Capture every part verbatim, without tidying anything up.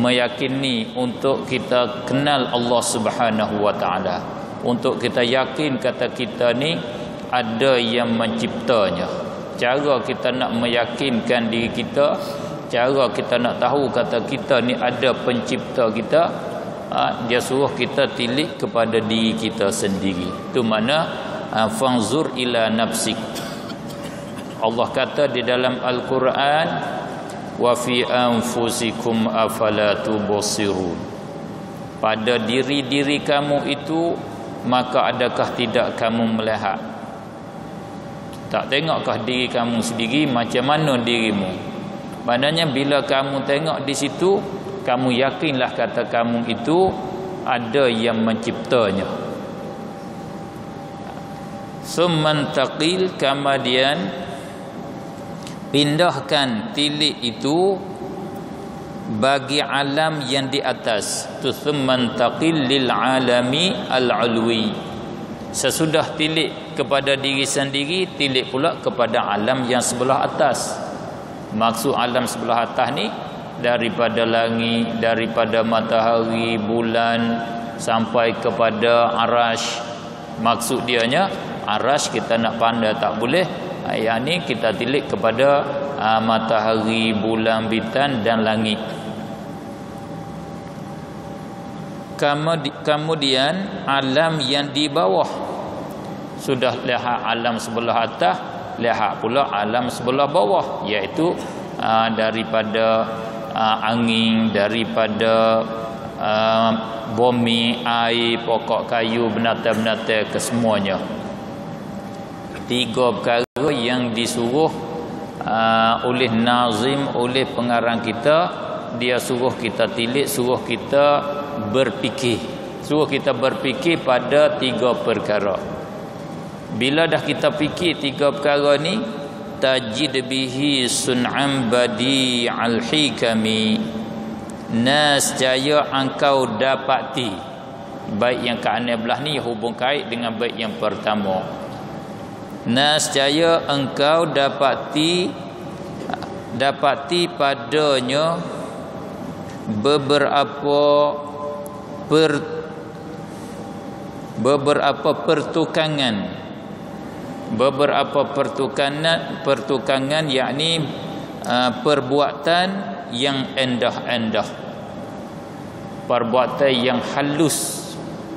meyakini untuk kita kenal Allah Subhanahu wa taala, untuk kita yakin kata kita ni ada yang menciptanya. Cara kita nak meyakinkan diri kita, cara kita nak tahu kata kita ni ada pencipta kita, ha, dia suruh kita tilik kepada diri kita sendiri. Itu mana ha, fanzur ila nafsik. Allah kata di dalam Al-Quran, wa fi anfusikum afala tubsirun. Pada diri-diri kamu itu maka adakah tidak kamu melihat? Tak tengokkah diri kamu sendiri macam mana dirimu? Maknanya bila kamu tengok di situ, kamu yakinlah kata kamu itu ada yang menciptanya. Summan taqil, kemudian pindahkan tilik itu bagi alam yang di atas. Tsumman taqil lil alami al-ulwi. Sesudah tilik kepada diri sendiri, tilik pula kepada alam yang sebelah atas. Maksud alam sebelah atas ni daripada langit, daripada matahari, bulan sampai kepada arash. Maksud dianya arash kita nak pandai tak boleh. Yang ni kita tilik kepada uh, matahari, bulan, bintang dan langit. Kemudian alam yang di bawah. Sudah lihat alam sebelah atas, lihat pula alam sebelah bawah, iaitu uh, daripada uh, angin, daripada uh, bumi, air, pokok kayu, binatang-binatang, kesemuanya. Tiga perkara yang disuruh uh, oleh nazim, oleh pengarang kita. Dia suruh kita tilik, suruh kita berfikir, suruh kita berfikir pada tiga perkara. Bila dah kita fikir tiga perkara ni, tajid bihi sun'an badi'al hikami, nascaya engkau dapati. Baik yang kanan belah ni hubung kait dengan baik yang pertama. Nascaya engkau dapati dapati padanya beberapa per, beberapa pertukangan beberapa pertukangan pertukangan yakni uh, perbuatan yang endah-endah, perbuatan yang halus.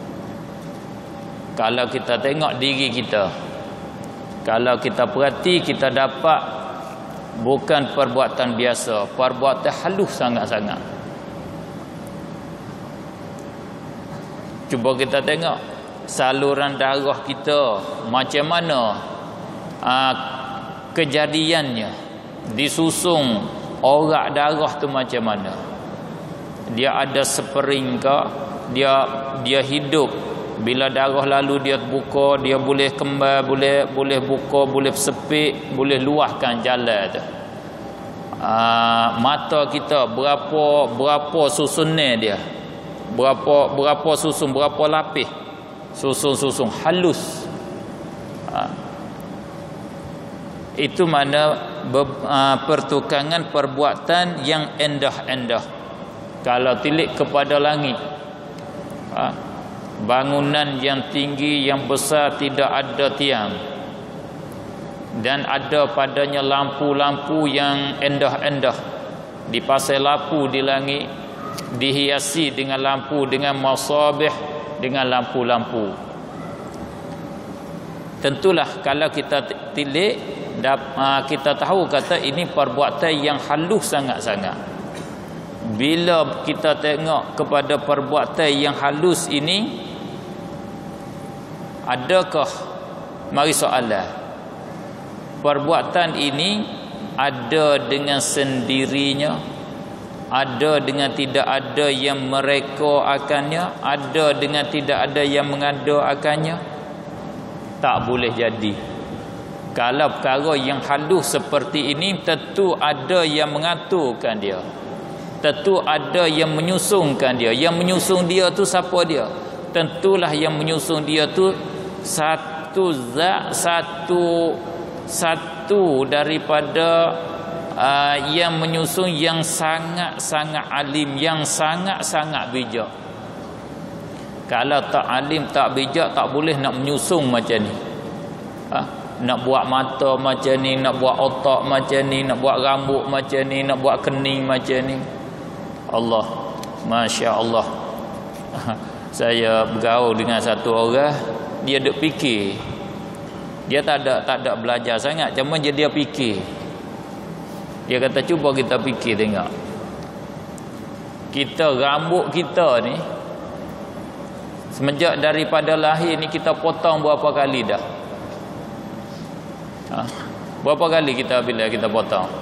Kalau kita tengok diri kita, kalau kita perhati, kita dapat bukan perbuatan biasa, perbuatan halus sangat-sangat. Cuba kita tengok saluran darah kita macam mana aa, kejadiannya, disusung orak darah tu macam mana. Dia ada spring ke, dia dia hidup. Bila darah lalu dia buka, dia boleh kembal, boleh boleh buka, boleh sepik, boleh luahkan jalan tu. Aa, mata kita berapa berapa susunnya dia, berapa berapa susun, berapa lapis susun-susun halus. Aa, itu mana be, aa, pertukangan perbuatan yang endah-endah. Kalau tilik kepada langit, aa, bangunan yang tinggi, yang besar, tidak ada tiang, dan ada padanya lampu-lampu yang endah-endah, dipasang lampu di langit, dihiasi dengan lampu, dengan masabih, dengan lampu-lampu. Tentulah kalau kita tilik, kita tahu kata ini perbuatan yang halus sangat-sangat. Bila kita tengok kepada perbuatan yang halus ini, adakah, mari soalan, perbuatan ini ada dengan sendirinya, ada dengan tidak ada yang mereka akannya, ada dengan tidak ada yang mengada akannya? Tak boleh jadi. Kalau perkara yang halus seperti ini, tentu ada yang mengaturkan dia, tentu ada yang menyusungkan dia. Yang menyusung dia tu siapa dia? Tentulah yang menyusung dia tu satu zat, satu satu daripada uh, yang menyusun yang sangat-sangat alim, yang sangat-sangat bijak. Kalau tak alim, tak bijak, tak boleh nak menyusun macam ni. Ha? Nak buat mata macam ni, nak buat otak macam ni, nak buat rambut macam ni, nak buat kening macam ni. Allah, Masya Allah. Saya bergaul dengan satu orang, dia duk fikir. Dia tak ada tak ada belajar sangat, cuma je dia fikir. Dia kata cuba kita fikir tengok. Kita rambut kita ni semenjak daripada lahir ni kita potong berapa kali dah? Ha? Berapa kali kita bila kita potong?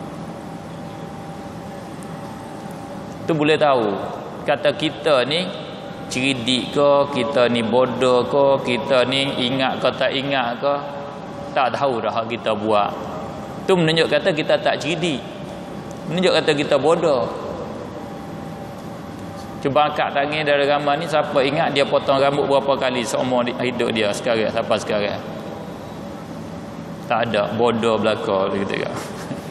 Tu boleh tahu kata kita ni cerdik ke, kita ni bodoh ke, kita ni ingat ke tak ingat ke, tak tahu dah kita buat. Tu menunjuk kata kita tak cerdik, menunjuk kata kita bodoh. Cuba angkat tangan dari ramai ni, siapa ingat dia potong rambut berapa kali seumur hidup dia sekarang, sampai sekarang? Tak ada, bodoh belaka gitu kan.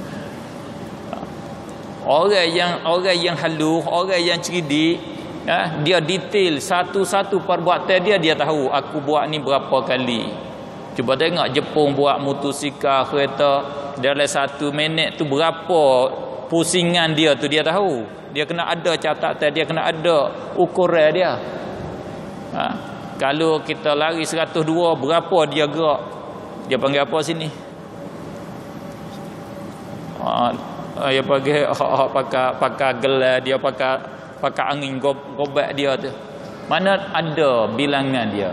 Orang yang orang yang halus, orang yang cerdik, ya, dia detail satu-satu perbuatan dia, dia tahu aku buat ni berapa kali. Cuba tengok Jepun buat motosikal, kereta, dalam satu minit tu berapa pusingan dia tu dia tahu. Dia kena ada catatan, dia kena ada ukuran dia. Ha? Kalau kita lari seratus dua, berapa dia gerak? Dia panggil apa sini? Ha, dia panggil ha, pakai pakai gelar, dia pakai pakai angin gobak dia tu. Mana ada bilangan dia?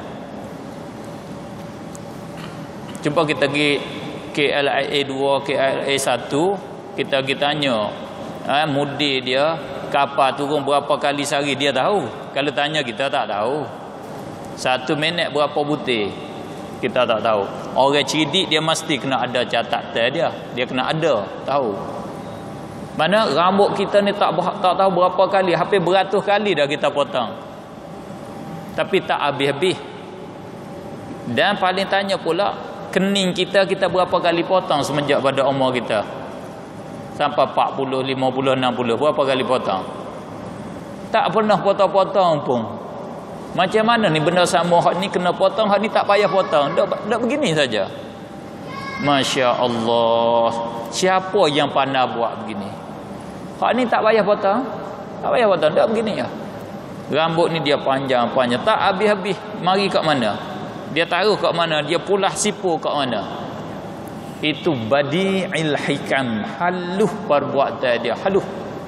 Cuba kita pergi K L I A dua, K L I A satu, kita pergi tanya. Ha, mudi dia kapal turun berapa kali sehari, dia tahu. Kalau tanya kita tak tahu. Satu minit berapa butir, kita tak tahu. Orang cerdik dia mesti kena ada catatan dia, dia kena ada tahu. Mana rambut kita ni tak tak tahu berapa kali, hampir beratus kali dah kita potong, tapi tak habis-habis. Dan paling tanya pula, kening kita kita berapa kali potong semenjak pada umur kita? Sampai empat puluh, lima puluh, enam puluh. Berapa kali potong? Tak pernah potong-potong pun. Macam mana ni benda sama, hak ni kena potong, hak ni tak payah potong. Dak dak begini saja. Masya Allah. Siapa yang pandai buat begini? Hak ni tak payah potong. Tak payah potong, dak begini ya. Rambut ni dia panjang-panjang, tak habis-habis. Mari kat mana? Dia taruh kat mana? Dia pulah sipu kat mana? Itu badi'il hikam, haluh perbuatan dia, haluh.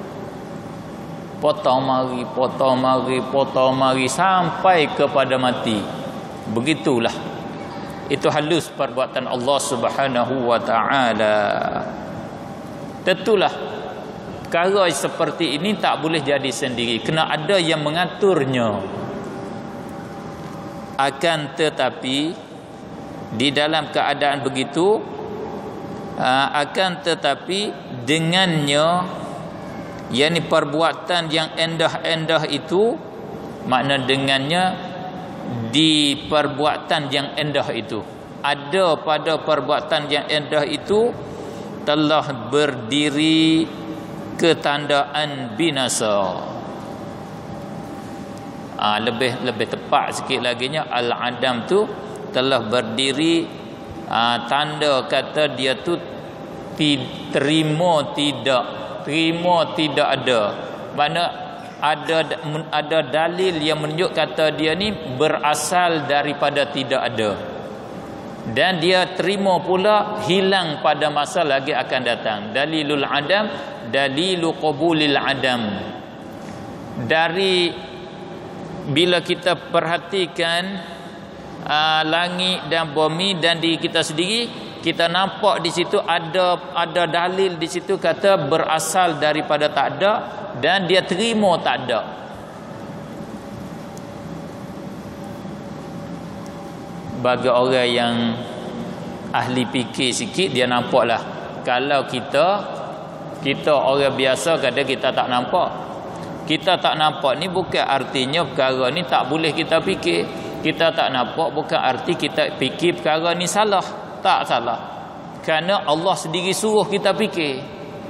Potong mari, potong mari, potong mari sampai kepada mati. Begitulah. Itu halus perbuatan Allah Subhanahu wa taala. Tentulah perkara seperti ini tak boleh jadi sendiri, kena ada yang mengaturnya. Akan tetapi di dalam keadaan begitu, Uh, akan tetapi dengannya, yakni perbuatan yang endah-endah itu, makna dengannya di perbuatan yang endah itu, ada pada perbuatan yang endah itu telah berdiri ketandaan binasa. Uh, lebih lebih tepat sikit laginya, al-adam tu telah berdiri, uh, tanda kata dia tu terima tidak, terima tidak ada. Mana ada ada dalil yang menunjuk kata dia ni berasal daripada tidak ada, dan dia terima pula hilang pada masa lagi akan datang. Dalilul adam, dalilu qabulil adam. Dari bila kita perhatikan uh, langit dan bumi dan diri kita sendiri, kita nampak di situ ada ada dalil di situ kata berasal daripada tak ada, dan dia terima tak ada. Bagi orang yang ahli fikir sikit, dia nampaklah. Kalau kita kita orang biasa kata kita tak nampak. Kita tak nampak ni bukan artinya perkara ni tak boleh kita fikir. Kita tak nampak bukan arti kita fikir perkara ni salah. Tak salah. Kerana Allah sendiri suruh kita fikir.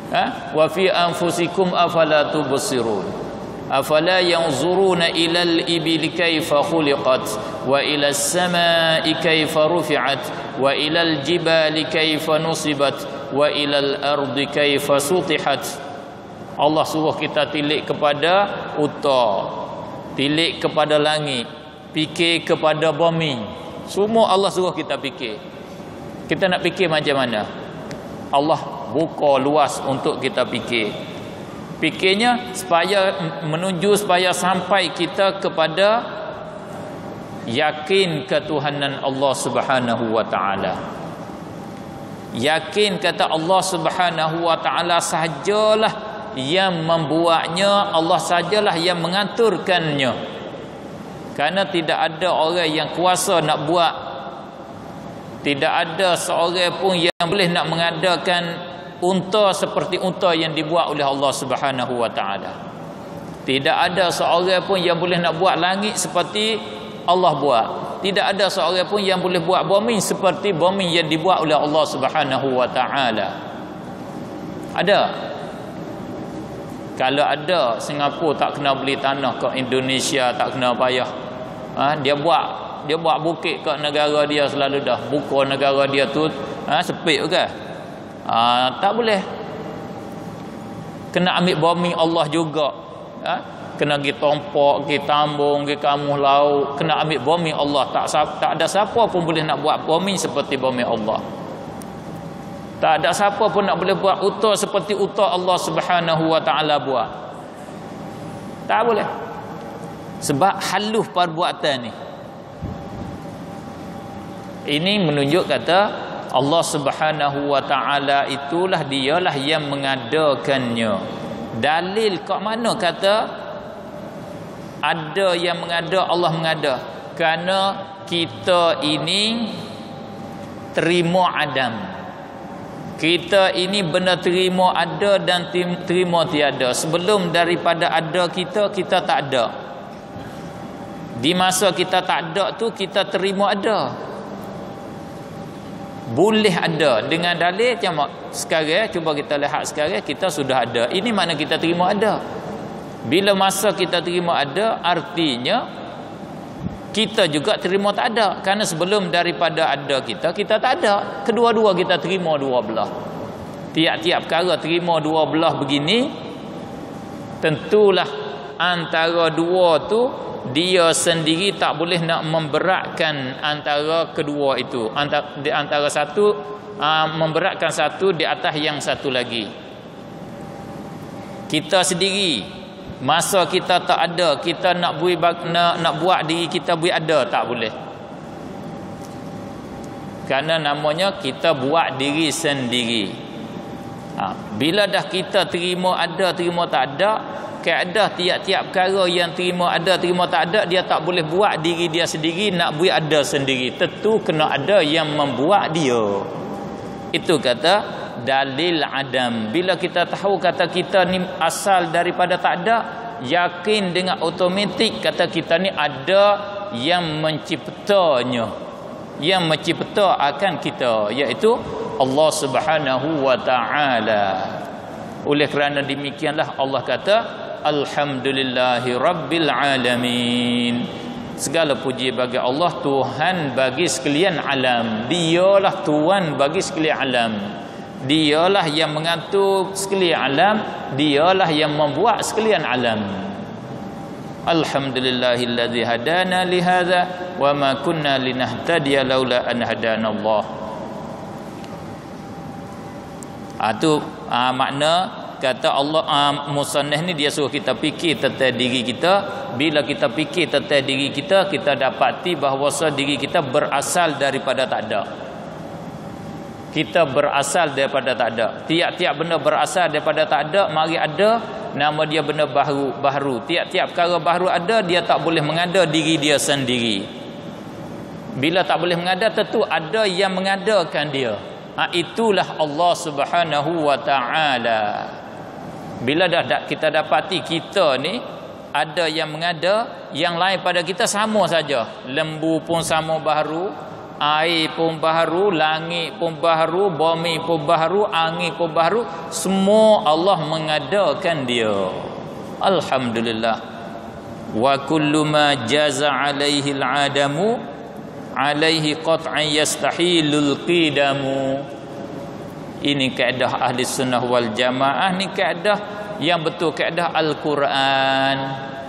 Ha? Wa fi anfusikum afala tubsirun. Afala yanzuruna ila al-ibili kaifa khuliqat wa ila as-samai kaifa rufi'at wa ila al-jibali kaifa nusibat wa ila al-ardi kaifa sutihat. Allah suruh kita tilik kepada unta, tilik kepada langit, fikir kepada bumi. Semua Allah suruh kita fikir. Kita nak fikir macam mana? Allah buka luas untuk kita fikir. Fikirnya supaya menuju supaya sampai kita kepada yakin ketuhanan Allah Subhanahu wa taala. Yakin kata Allah Subhanahu wa taala sahajalah yang membuatnya, Allah sajalah yang mengaturkannya. Kerana tidak ada orang yang kuasa nak buat. Tidak ada seorang pun yang boleh nak mengadakan unta seperti unta yang dibuat oleh Allah Subhanahu wa taala. Tidak ada seorang pun yang boleh nak buat langit seperti Allah buat. Tidak ada seorang pun yang boleh buat bumi seperti bumi yang dibuat oleh Allah Subhanahu wa taala. Ada? Kalau ada, Singapura tak kena beli tanah kat Indonesia, tak kena payah. Ha, dia buat dia buat bukit kat negara dia selalu dah. Buka negara dia tu ha, sepik ke? Ha, tak boleh. Kena ambil bumi Allah juga. Ha? Kena pergi tompak, pergi tambung, pergi kamuh laut. Kena ambil bumi Allah. Tak, tak ada siapa pun boleh nak buat bumi seperti bumi Allah. Tak ada siapa pun nak boleh buat unta seperti unta Allah Subhanahu wa taala buat. Tak boleh. Sebab haluh perbuatan ni. Ini menunjuk kata Allah Subhanahu wa taala itulah dialah yang mengadakannya. Dalil kat mana kata ada yang mengada, Allah mengada? Kerana kita ini terima Adam. Kita ini benar terima ada dan terima tiada. Sebelum daripada ada kita, kita tak ada. Di masa kita tak ada tu, kita terima ada. Boleh ada. Dengan dalil macam sekarang, cuba kita lihat sekarang, kita sudah ada. Ini mana kita terima ada. Bila masa kita terima ada, artinya kita juga terima tak ada. Kerana sebelum daripada ada kita, kita tak ada. Kedua-dua kita terima dua belah. Tiap-tiap perkara terima dua belah begini, tentulah antara dua tu dia sendiri tak boleh nak memberatkan antara kedua itu. Antara, di antara satu uh, memberatkan satu di atas yang satu lagi. Kita sendiri masa kita tak ada, kita nak buat nak, nak buat diri kita buat ada, tak boleh. Kerana namanya kita buat diri sendiri. Ha, bila dah kita terima ada, terima tak ada, keadaan tiap-tiap perkara yang terima ada, terima tak ada, dia tak boleh buat diri dia sendiri nak buat ada sendiri. Tentu kena ada yang membuat dia. Itu kata dalil adam. Bila kita tahu kata kita ni asal daripada tak ada, yakin dengan automatik kata kita ni ada yang menciptanya, yang mencipta akan kita, iaitu Allah Subhanahu wa taala. Oleh kerana demikianlah Allah kata alhamdulillahi rabbil alamin. Segala puji bagi Allah, Tuhan bagi sekalian alam. Dialah Tuhan bagi sekalian alam. Dialah yang mengatur sekalian alam. Dialah yang membuat sekalian alam. Alhamdulillahilladzi hadana li hadza wa ma kunna linahtadiya laula an hadana Allah. Ah tu ah, makna kata Allah ah, musannaf ni dia suruh kita fikir tentang diri kita. Bila kita fikir tentang diri kita, kita dapati bahawa diri kita berasal daripada tak ada. Kita berasal daripada tak ada. Tiap-tiap benda berasal daripada tak ada, mari ada, nama dia benda baru. baru. Tiap-tiap perkara baru ada, dia tak boleh mengada diri dia sendiri. Bila tak boleh mengada, tentu ada yang mengadakan dia. Ha, itulah Allah Subhanahu wa taala. Bila dah kita dapati kita ni ada yang mengada, yang lain pada kita sama saja. Lembu pun sama baharu, Air pun baharu, langit pun baharu, bumi pun baharu, angin pun baharu. Semua Allah mengadakan dia. Alhamdulillah. Wa kullu ma jaza alaihi al-adamu alaihi qat'an yastahilul qidamu. Ini kaedah ahli sunnah wal jamaah. Ni kaedah yang betul, kaedah Al-Quran,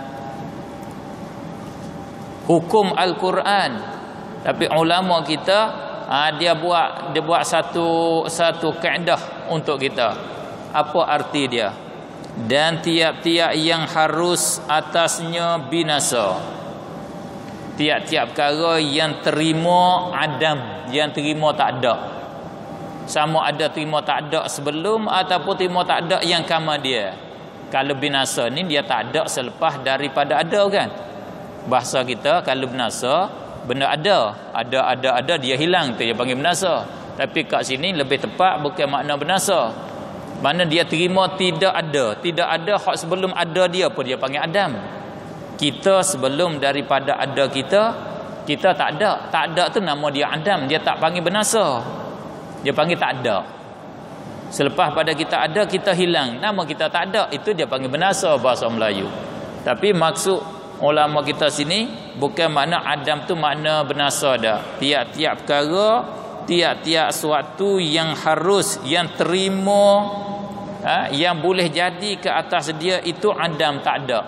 hukum Al-Quran. Tapi ulama kita ha, dia buat dia buat satu satu kaedah untuk kita. Apa arti dia? Dan tiap-tiap yang harus atasnya binasa. Tiap-tiap perkara yang terima adam, yang terima tak ada. Sama ada terima tak ada sebelum ataupun terima tak ada yang kama dia. Kalau binasa ni dia tak ada selepas daripada ada kan. Bahasa kita kalau binasa, benda ada, ada ada ada dia hilang, tu dia panggil binasa. Tapi kat sini lebih tepat bukan makna binasa. Mana dia terima tidak ada, tidak ada hak sebelum ada dia pun dia panggil adam. Kita sebelum daripada ada kita, kita tak ada. Tak ada tu nama dia adam, dia tak panggil binasa. Dia panggil tak ada. Selepas pada kita ada, kita hilang, nama kita tak ada, itu dia panggil binasa bahasa Melayu. Tapi maksud ulama kita sini bukan makna adam tu makna binasa dah. Tiap-tiap perkara, tiap-tiap sesuatu yang harus, yang terima, ha, yang boleh jadi ke atas dia itu adam, tak ada.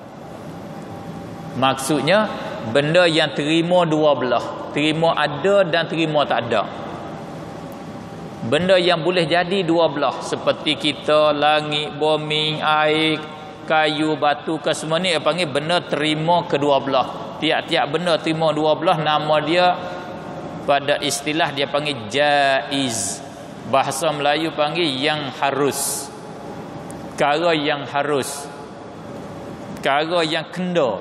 Maksudnya benda yang terima dua belah, terima ada dan terima tak ada. Benda yang boleh jadi dua belah, seperti kita, langit, bumi, air, kayu, batu ke semua ni dia panggil benda terima kedua belah. Tiap-tiap benda terima dua belah, nama dia pada istilah dia panggil jaiz. Bahasa Melayu panggil yang harus. Perkara yang harus. Perkara yang kena.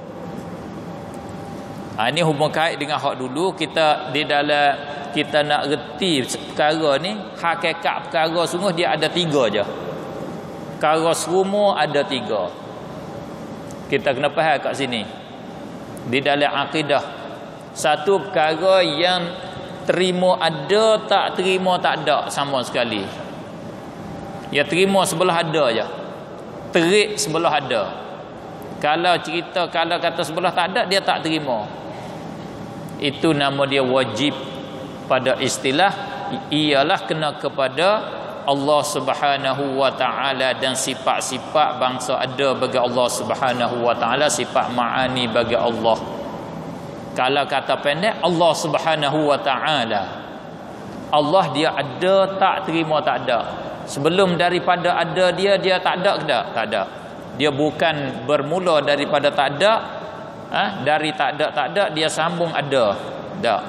Ha, ini hubung kait dengan hak dulu. Kita di dalam kita nak reti perkara ni, hakikat perkara sungguh dia ada tiga je. Perkara semua ada tiga. Kita kena faham kat sini. Di dalam akidah, satu perkara yang terima ada, tak terima tak ada sama sekali. Ya terima sebelah ada je. Terik sebelah ada. Kalau cerita, kalau kata sebelah tak ada, dia tak terima. Itu nama dia wajib. Pada istilah ialah kena kepada Allah Subhanahu wa taala dan sifat-sifat bangsa ada bagi Allah Subhanahu wa taala, sifat ma'ani bagi Allah. Kalau kata pendek, Allah Subhanahu wa taala, Allah dia ada, tak terima tak ada. Sebelum daripada ada dia, dia tak ada ke tak? Tak ada. Dia bukan bermula daripada tak ada, ha? Dari tak ada tak ada dia sambung ada. Tak.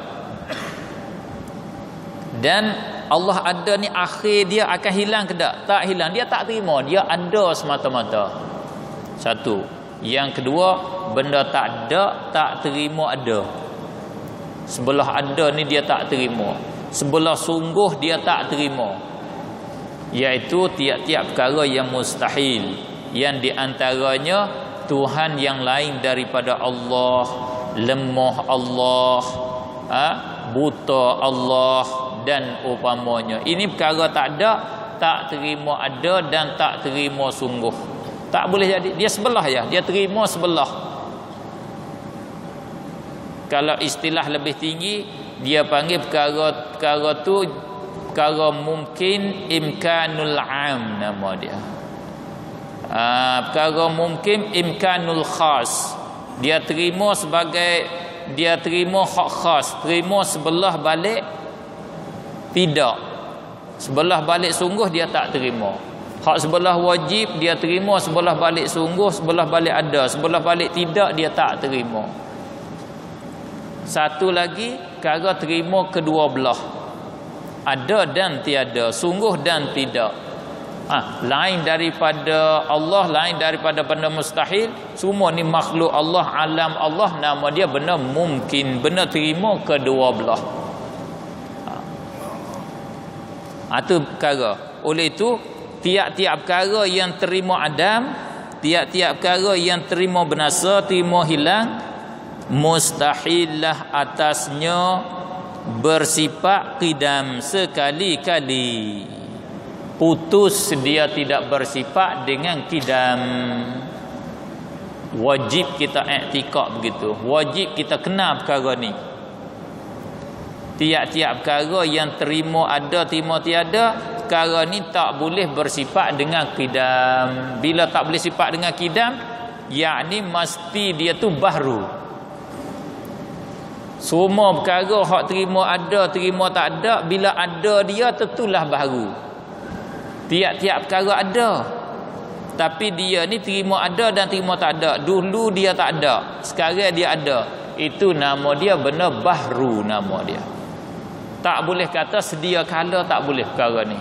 Dan Allah ada ni akhir dia akan hilang ke tak? Tak hilang, dia tak terima, dia ada semata-mata. Satu. Yang kedua, benda tak ada, tak terima ada. Sebelah ada ni dia tak terima, sebelah sungguh dia tak terima. Iaitu tiap-tiap perkara yang mustahil, yang diantaranya Tuhan yang lain daripada Allah, lemah Allah, ha? Buta Allah dan umpamanya. Ini perkara tak ada, tak terima ada dan tak terima sungguh. Tak boleh jadi. Dia sebelah ya, dia terima sebelah. Kalau istilah lebih tinggi, dia panggil perkara perkara tu perkara mungkin imkanul am nama dia. Ah, perkara mungkin imkanul khas. Dia terima sebagai, dia terima hak khas, terima sebelah balik tidak. Sebelah balik sungguh dia tak terima. Hak sebelah wajib dia terima, sebelah balik sungguh, sebelah balik ada, sebelah balik tidak dia tak terima. Satu lagi, perkara terima kedua belah. Ada dan tiada, sungguh dan tidak. Ha, lain daripada Allah, lain daripada benda mustahil. Semua ni makhluk Allah, alam Allah, nama dia benda mungkin, benda terima kedua belah. Ha, itu perkara. Oleh itu, tiap-tiap perkara yang terima adam, tiap-tiap perkara yang terima binasa, terima hilang, mustahillah atasnya bersifat qidam sekali-kali. Putus dia tidak bersifat dengan qidam. Wajib kita i'tikad begitu. Wajib kita kenal perkara ni. Tiap-tiap perkara yang terima ada, terima tiada, perkara ni tak boleh bersifat dengan qidam. Bila tak boleh sifat dengan qidam, yakni mesti dia tu bahru. Semua perkara hak terima ada, terima tak ada, bila ada dia tentulah baru. Tiap-tiap perkara ada, tapi dia ni terima ada dan terima tak ada. Dulu dia tak ada, sekarang dia ada. Itu nama dia benda bahru, nama dia. Tak boleh kata sedia kala, tak boleh perkara ni.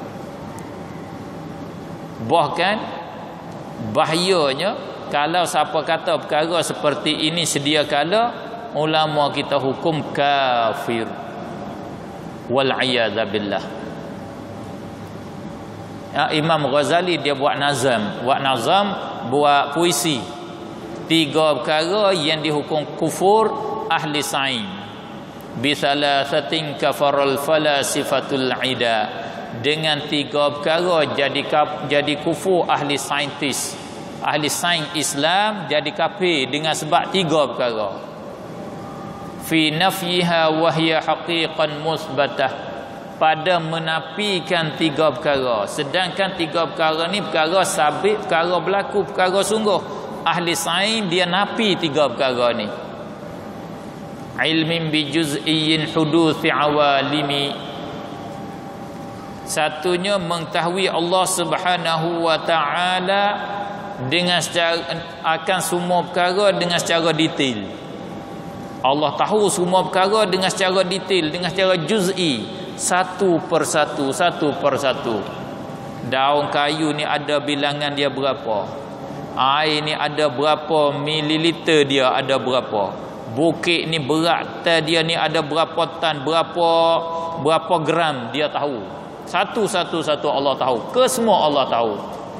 Bahkan bahayanya kalau siapa kata perkara seperti ini sedia kala, ulama kita hukum kafir. Wal a'yadza billah. Ya, Imam Ghazali dia buat nazam, buat nazam, buat puisi. Tiga perkara yang dihukum kufur ahli sain. Bi thalathatin kafarul falasifatul ida. Dengan tiga perkara jadi jadi kufur ahli saintis. Ahli sains Islam jadi kafir dengan sebab tiga perkara. Fi nafyiha wa hiya haqiqan musbatah, pada menafikan tiga perkara, sedangkan tiga perkara ni perkara sabit, perkara berlaku, perkara sungguh. Ahli sains dia nafi tiga perkara ni. Ilmin bi juz'iyyin huduthi awalimi, satunya mengetahui Allah Subhanahu wa taala dengan secara akan semua perkara dengan secara detail. Allah tahu semua perkara dengan secara detail, dengan secara juz'i, satu persatu, satu persatu. Daun kayu ni ada bilangan dia berapa, air ni ada berapa mililiter, dia ada berapa, bukit ni berat dia ni ada berapa tan, berapa berapa gram, dia tahu. Satu-satu satu Allah tahu, ke semua Allah tahu.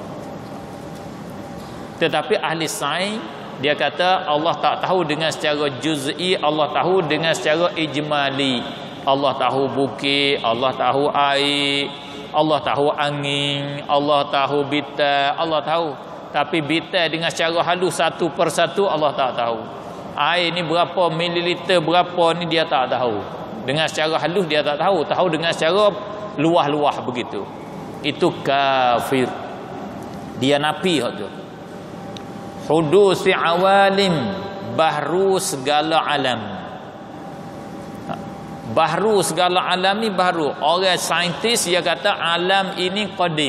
Tetapi ahli sains dia kata Allah tak tahu dengan secara juz'i, Allah tahu dengan secara ijmali. Allah tahu bukit, Allah tahu air, Allah tahu angin, Allah tahu bita, Allah tahu. Tapi bita dengan secara halus satu persatu Allah tak tahu. Air ni berapa mililiter, berapa ni dia tak tahu. Dengan secara halus dia tak tahu, tahu dengan secara luah-luah begitu. Itu kafir. Dia nafi hak tu. Hudusi awalim, bahru segala alam. Bahru segala alam ni bahru. Orang saintis dia kata alam ini qadim.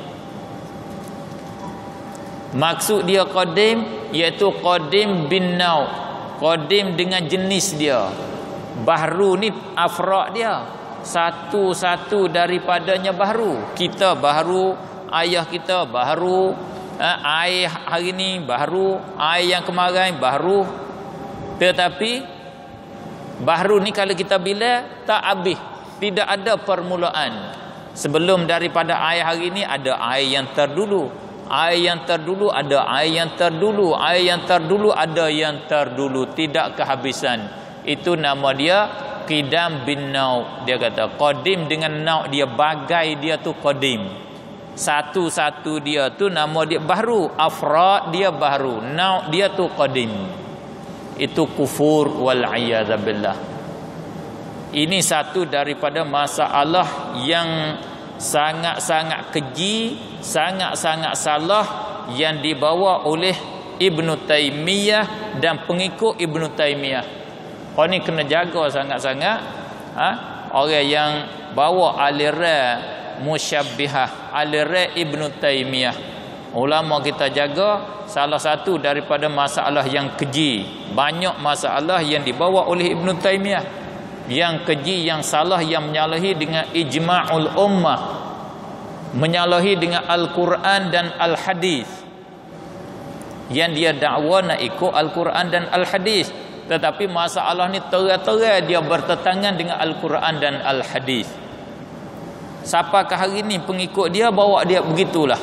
Maksud dia qadim iaitu qadim bin nau', qadim dengan jenis dia. Bahru ni afraq dia, satu-satu daripadanya bahru. Kita bahru, ayah kita bahru, eh, air hari ni bahru, air yang kemarin bahru. Tetapi bahru ni kalau kita bila tak habis, tidak ada permulaan. Sebelum daripada air hari ni ada air yang terdulu, air yang terdulu ada air yang terdulu, air yang terdulu ada yang terdulu, tidak kehabisan. Itu nama dia qidam bin nau'. Dia kata qadim dengan nau' dia, bagai dia tu qadim. Satu-satu dia tu nama dia bahru, afrad dia bahru, nau' dia tu qadim. Itu kufur wal a'yadza billah. Ini satu daripada masalah yang sangat-sangat keji, sangat-sangat salah yang dibawa oleh Ibnu Taimiyah dan pengikut Ibnu Taimiyah. Kau ni kena jaga sangat-sangat, ha? Orang yang bawa aliran musyabbihah, aliran Ibnu Taimiyah. Ulama kita jaga. Salah satu daripada masalah yang keji, banyak masalah yang dibawa oleh Ibnu Taimiyah yang keji, yang salah, yang menyalahi dengan ijma'ul ummah, menyalahi dengan Al-Quran dan Al-Hadis, yang dia dakwa nak ikut Al-Quran dan Al-Hadis, tetapi masalah ni terang-terang dia bertentangan dengan Al-Quran dan Al-Hadis. Siapakah hari ni pengikut dia, bawa dia begitulah.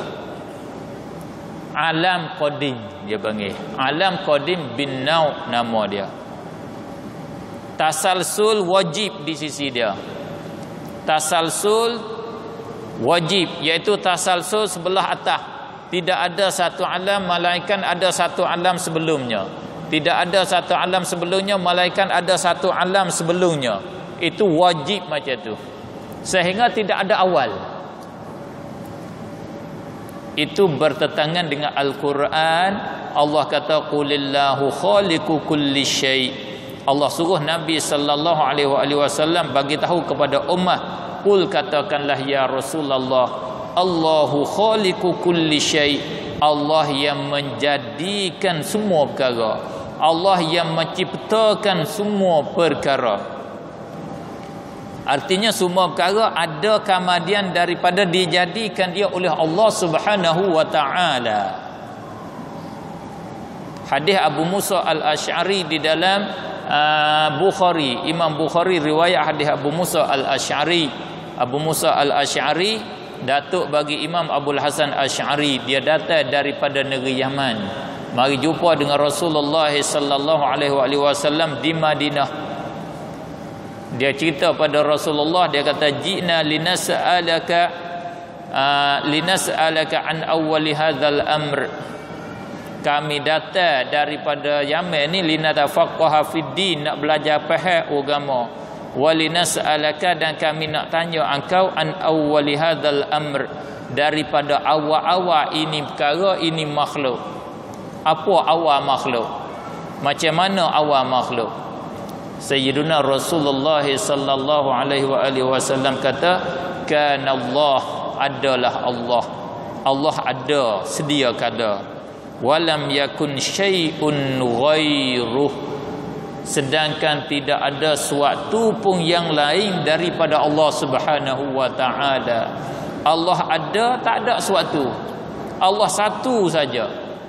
Alam qadim dia panggil, alam qadim bin nau' nama dia. tasalsul wajib di sisi dia. Tasalsul wajib, iaitu tasalsul sebelah atas. Tidak ada satu alam malaikat ada satu alam sebelumnya. Tidak ada satu alam sebelumnya malaikat ada satu alam sebelumnya. Itu wajib macam tu. Sehingga tidak ada awal. Itu bertentangan dengan Al-Quran. Allah kata qulillahu khaliqu kulli syai'. Allah suruh Nabi sallallahu alaihi wasallam bagi tahu kepada ummah, qul katakanlah ya Rasulullah, Allahu khaliqu kulli syai'. Allah yang menjadikan semua perkara. Allah yang menciptakan semua perkara. Artinya semua perkara ada kemudian daripada dijadikan dia oleh Allah Subhanahu wa taala. Hadis Abu Musa Al-Asy'ari di dalam uh, Bukhari, Imam Bukhari riwayat hadis Abu Musa Al-Asy'ari. Abu Musa Al-Asy'ari datuk bagi Imam Abdul Hasan Asy'ari, dia datang daripada negeri Yaman. Mari jumpa dengan Rasulullah sallallahu alaihi wasallam di Madinah. Dia cerita pada Rasulullah, dia kata ji'na linas'alaka uh, linas'alaka an awwali hadzal amr. Kami datang daripada Yaman ni linatafaqqaha fid din, nak belajar faham agama. Wa linas'alaka, dan kami nak tanya engkau an awwali hadzal amr, daripada awal-awal ini perkara ini makhluk. Apa awal makhluk? Macam mana awal makhluk? Sayyiduna Rasulullah sallallahu alaihi wa alihi wasallam kata, kana Allah, adalah Allah. Allah ada, sedia kada. Walam yakun syai'un ghairuh, sedangkan tidak ada suatu pun yang lain daripada Allah Subhanahu wa taala. Allah ada, tak ada suatu. Allah satu saja.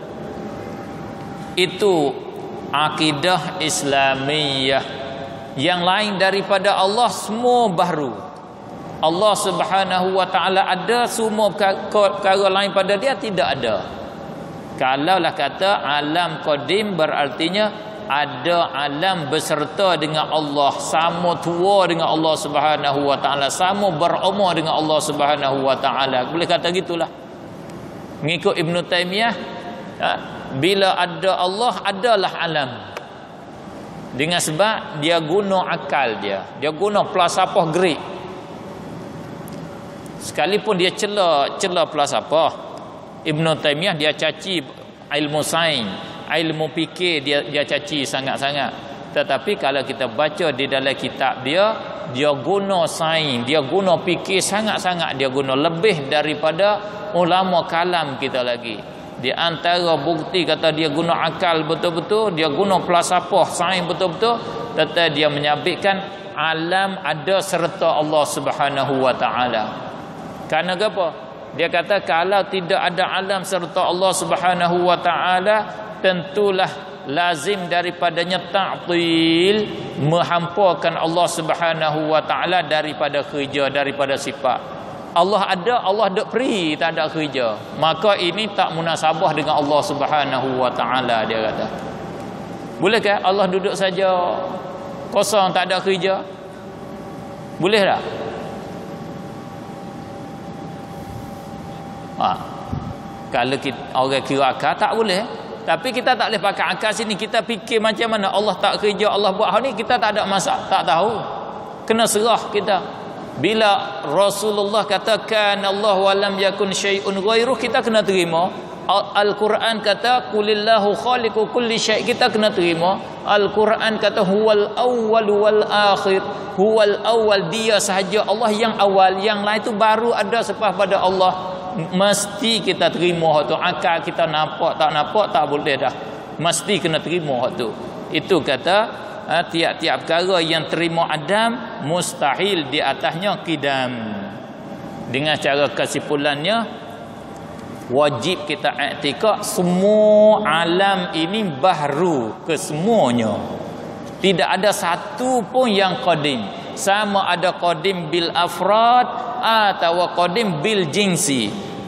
Itu akidah Islamiyah. Yang lain daripada Allah semua baru. Allah Subhanahu wa taala ada, semua perkara lain pada dia tidak ada. Kalaulah kata alam qadim, berartinya ada alam beserta dengan Allah, sama tua dengan Allah Subhanahu wa taala, sama berumur dengan Allah Subhanahu wa taala. Boleh kata gitulah. Mengikut Ibn Taymiyah, bila ada Allah, adalah alam. Dengan sebab dia guna akal dia. Dia guna falsafah Greek. Sekalipun dia cela cela falsafah, Ibn Taymiyah dia caci ilmu sains, ilmu fikir dia dia caci sangat-sangat. Tetapi kalau kita baca di dalam kitab dia, dia guna sains, dia guna fikir sangat-sangat, dia guna lebih daripada ulama kalam kita lagi. Di antara bukti kata dia guna akal betul-betul, dia guna falsafah sains betul-betul, tetapi dia menyabitkan alam ada serta Allah Subhanahu wa taala. Kerana apa? Dia kata kalau tidak ada alam serta Allah Subhanahu wa taala, tentulah lazim daripadanya ta'til, menghampakan Allah Subhanahu wa taala daripada kerja, daripada sifat. Allah ada, Allah duk free, tak ada kerja. Maka ini tak munasabah dengan Allah Subhanahu wa taala, dia kata. Bolehkah Allah duduk saja kosong tak ada kerja? Boleh tak? Ha. Kalau kita orang kira akal tak boleh. Tapi kita tak boleh pakai akal sini. Kita fikir macam mana Allah tak kerja, Allah buat hal ni, kita tak ada masalah, tak tahu. Kena serah kita. Bila Rasulullah katakan Allah wa lam yakun syai'un ghairuh, kita kena terima. Al-Quran kata qulillahu khaliqu kulli syai', kita kena terima. Al-Quran kata huwal awwal wal akhir, huwal awwal, dia sahaja Allah yang awal, yang lain tu baru ada selepas pada Allah. Mesti kita terima hak tu. Akal kita nampak tak nampak tak boleh dah. Mesti kena terima hak tu. Itu kata Ha, tiap-tiap perkara yang terima Adam, mustahil di atasnya qidam. Dengan cara kesimpulannya, wajib kita i'tikad semua alam ini baru kesemuanya. Tidak ada satu pun yang qadim. Sama ada qadim bil afrad atau qadim bil jinsi.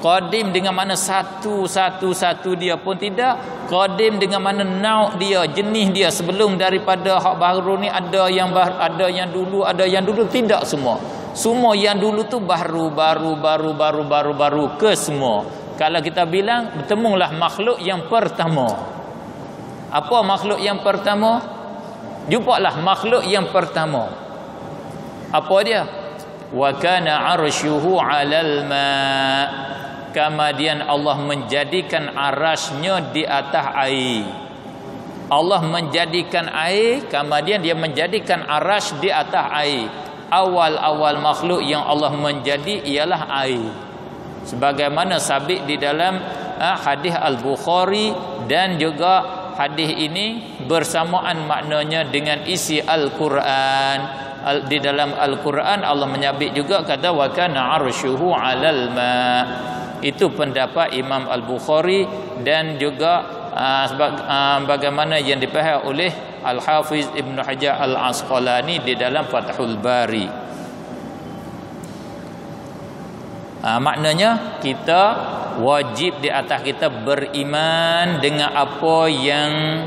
Qadim dengan mana satu satu satu dia pun tidak. Qadim dengan mana nau' dia, jenis dia sebelum daripada hak baru ni ada yang baru, ada yang dulu, ada yang dulu, tidak semua. Semua yang dulu tu baru baru baru baru baru baru ke semua. Kalau kita bilang bertemulah makhluk yang pertama. Apa makhluk yang pertama? Jumpalah makhluk yang pertama. Apa dia? Wa kana 'arsyuhu 'alal ma'. Kemudian Allah menjadikan arasnya di atas air. Allah menjadikan air, kemudian dia menjadikan aras di atas air. Awal-awal makhluk yang Allah menjadi ialah air. Sebagaimana sabit di dalam uh, hadis Al-Bukhari, dan juga hadis ini bersamaan maknanya dengan isi Al-Quran. Di dalam Al-Quran Allah menyabit juga kata wa kana 'arsyuhu 'alal ma'. Itu pendapat Imam Al-Bukhari, dan juga uh, uh, bagaimana yang dipahami oleh Al-Hafiz Ibn Hajar Al-Asqalani di dalam Fathul Bari. Uh, maknanya kita wajib di atas kita beriman dengan apa yang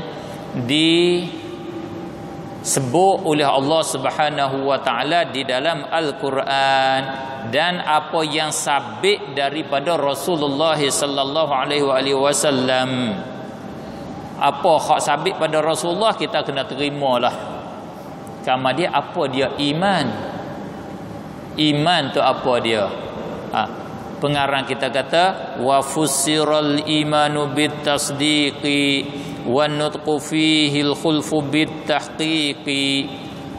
disebut oleh Allah Subhanahu wa taala di dalam Al-Quran, dan apa yang sabit daripada Rasulullah sallallahu alaihi wasallam. Apa hak sabit pada Rasulullah kita kena terimalah. Kama dia apa dia iman? Iman tu apa dia? Ha, pengarang kita kata wa fussiral imanu bit tasdiqi wa nutqu fihi al khulfu bit tahqiqi.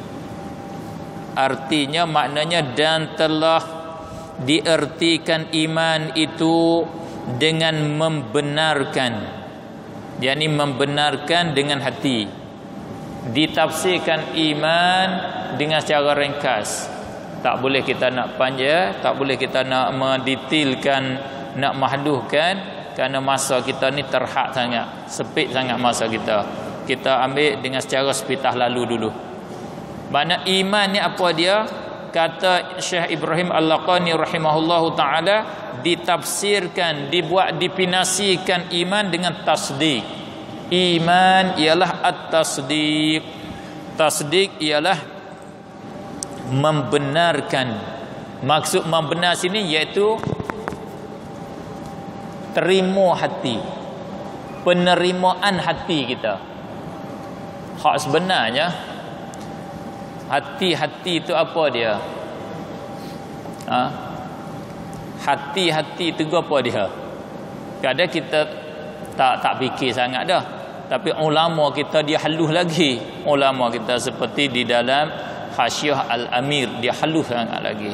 Artinya, maknanya, dan telah diertikan iman itu dengan membenarkan, yakni membenarkan dengan hati. Ditafsirkan iman dengan secara ringkas. Tak boleh kita nak panjang, tak boleh kita nak mendetailkan, nak mahduhkan, kerana masa kita ni terhad sangat, sempit sangat masa kita. Kita ambil dengan secara sepitah lalu dulu. Mana iman ni apa dia? Kata Syekh Ibrahim Al-Laqani rahimahullahu ta'ala, ditafsirkan, dibuat, dipinasikan iman dengan tasdik. Iman ialah at-tasdik. Tasdik ialah membenarkan. Maksud membenar sini iaitu terima hati, penerimaan hati kita. Hak sebenarnya hati-hati itu apa dia? Ha? Hati-hati itu apa dia? Kadang kita tak tak fikir sangat dah. Tapi ulama kita dia halus lagi. Ulama kita seperti di dalam Hasyiah Al-Amir, dia halus sangat lagi.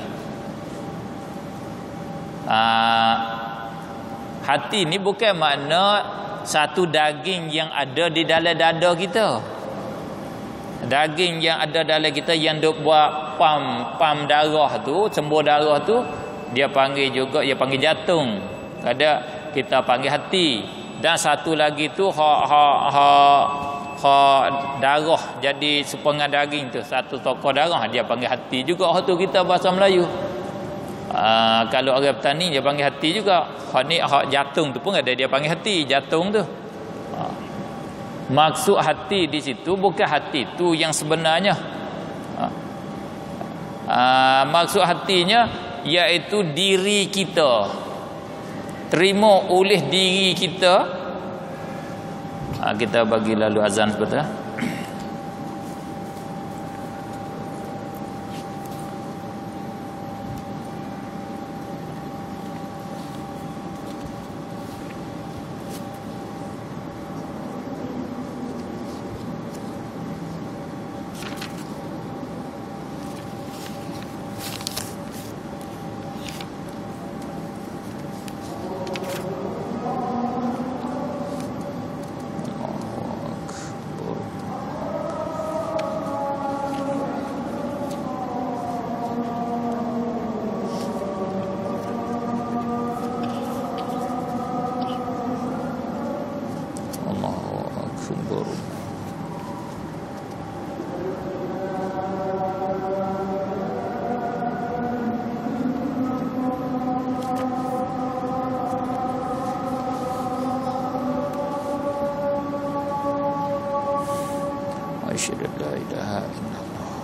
Ha, hati ni bukan makna satu daging yang ada di dalam dada kita. Daging yang ada dalam kita yang duk buat pam pam darah tu, cembur darah tu, dia panggil juga, dia panggil jantung. Ada kita panggil hati. Dan satu lagi tu ha ha ha ha darah jadi sepengan daging tu, satu tokoh darah dia panggil hati juga. Hak tu kita bahasa Melayu. Aa, kalau orang petani dia panggil hati juga. Hak ni hak jantung tu pun ada dia panggil hati, jantung tu. Ha. Maksud hati di situ bukan hati tu yang sebenarnya. Ha. Aa, maksud hatinya iaitu diri kita. Terima oleh diri kita. Ha, kita bagi lalu azan sebentar. asyhadu an la ilaha illallah.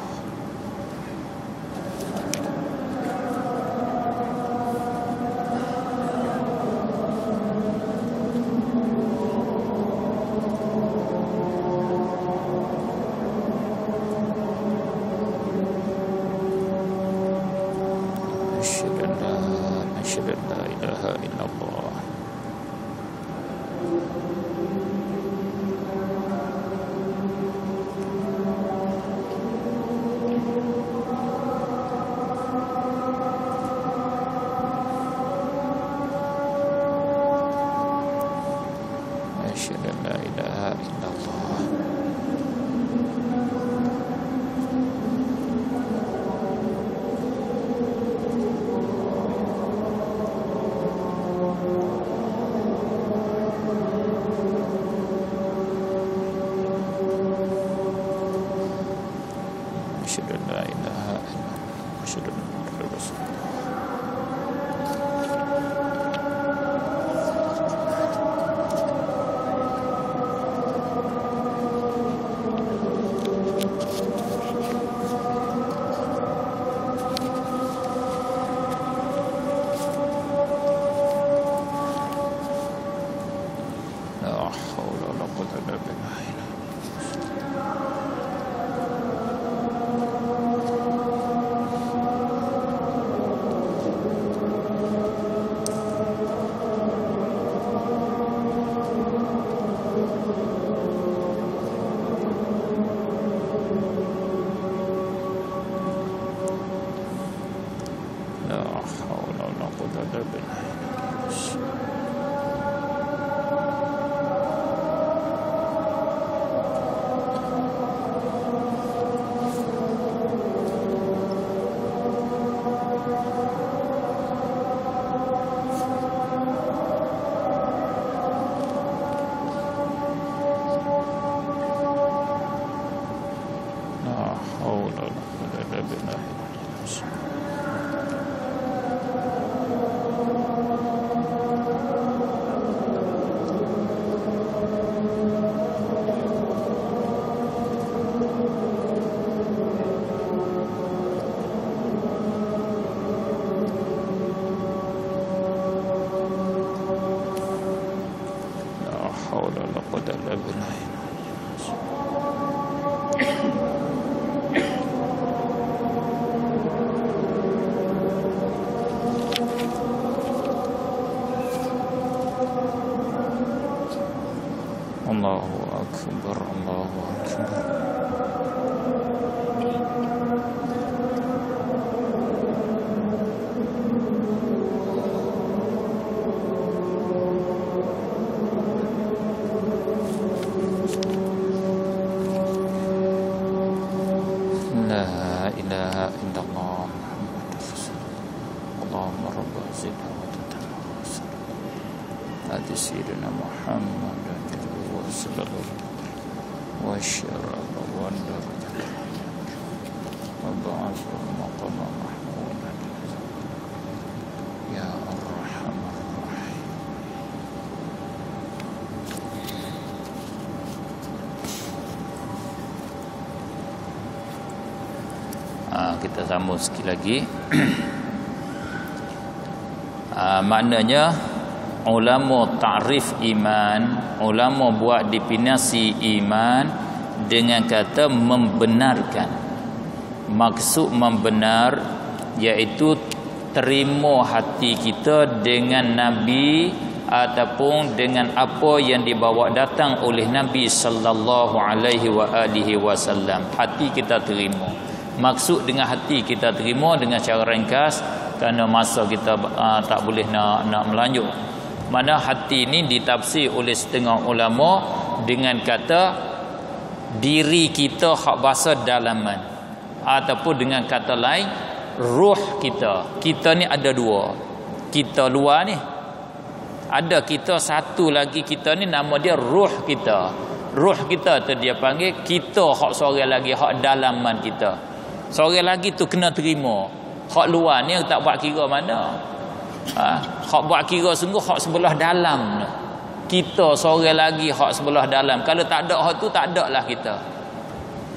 Allahu akbar, Allahu akbar. La ilaha illallah Muhammadur Rasulullah. Allahumma rabbana zidna wa tatamma hadi sayyidina Muhammad wa syarab wa andar wa ba'ath maqam mahmud ya arhamar rahim. Ah, kita sambung sikit lagi. ah, maknanya ulama ta'rif iman, ulama buat definisi iman dengan kata membenarkan. Maksud membenar iaitu terima hati kita dengan Nabi ataupun dengan apa yang dibawa datang oleh Nabi sallallahu alaihi wa alihi wasallam. Hati kita terima. Maksud dengan hati kita terima dengan cara ringkas kerana masa kita uh, tak boleh nak nak melanjut. Mana hati ini ditafsir oleh setengah ulama dengan kata diri kita hak bahasa dalaman, ataupun dengan kata lain ruh kita. Kita ni ada dua. Kita luar ni ada, kita satu lagi kita ni nama dia ruh kita. Ruh kita tu dia panggil kita, hak seorang lagi hak dalaman kita. Seorang lagi tu kena terima. Hak luar ni tak buat kira mana. Ha, hak buat kira sungguh hak sebelah dalam. Kita seorang lagi hak sebelah dalam. Kalau tak ada hak tu, tak ada lah kita.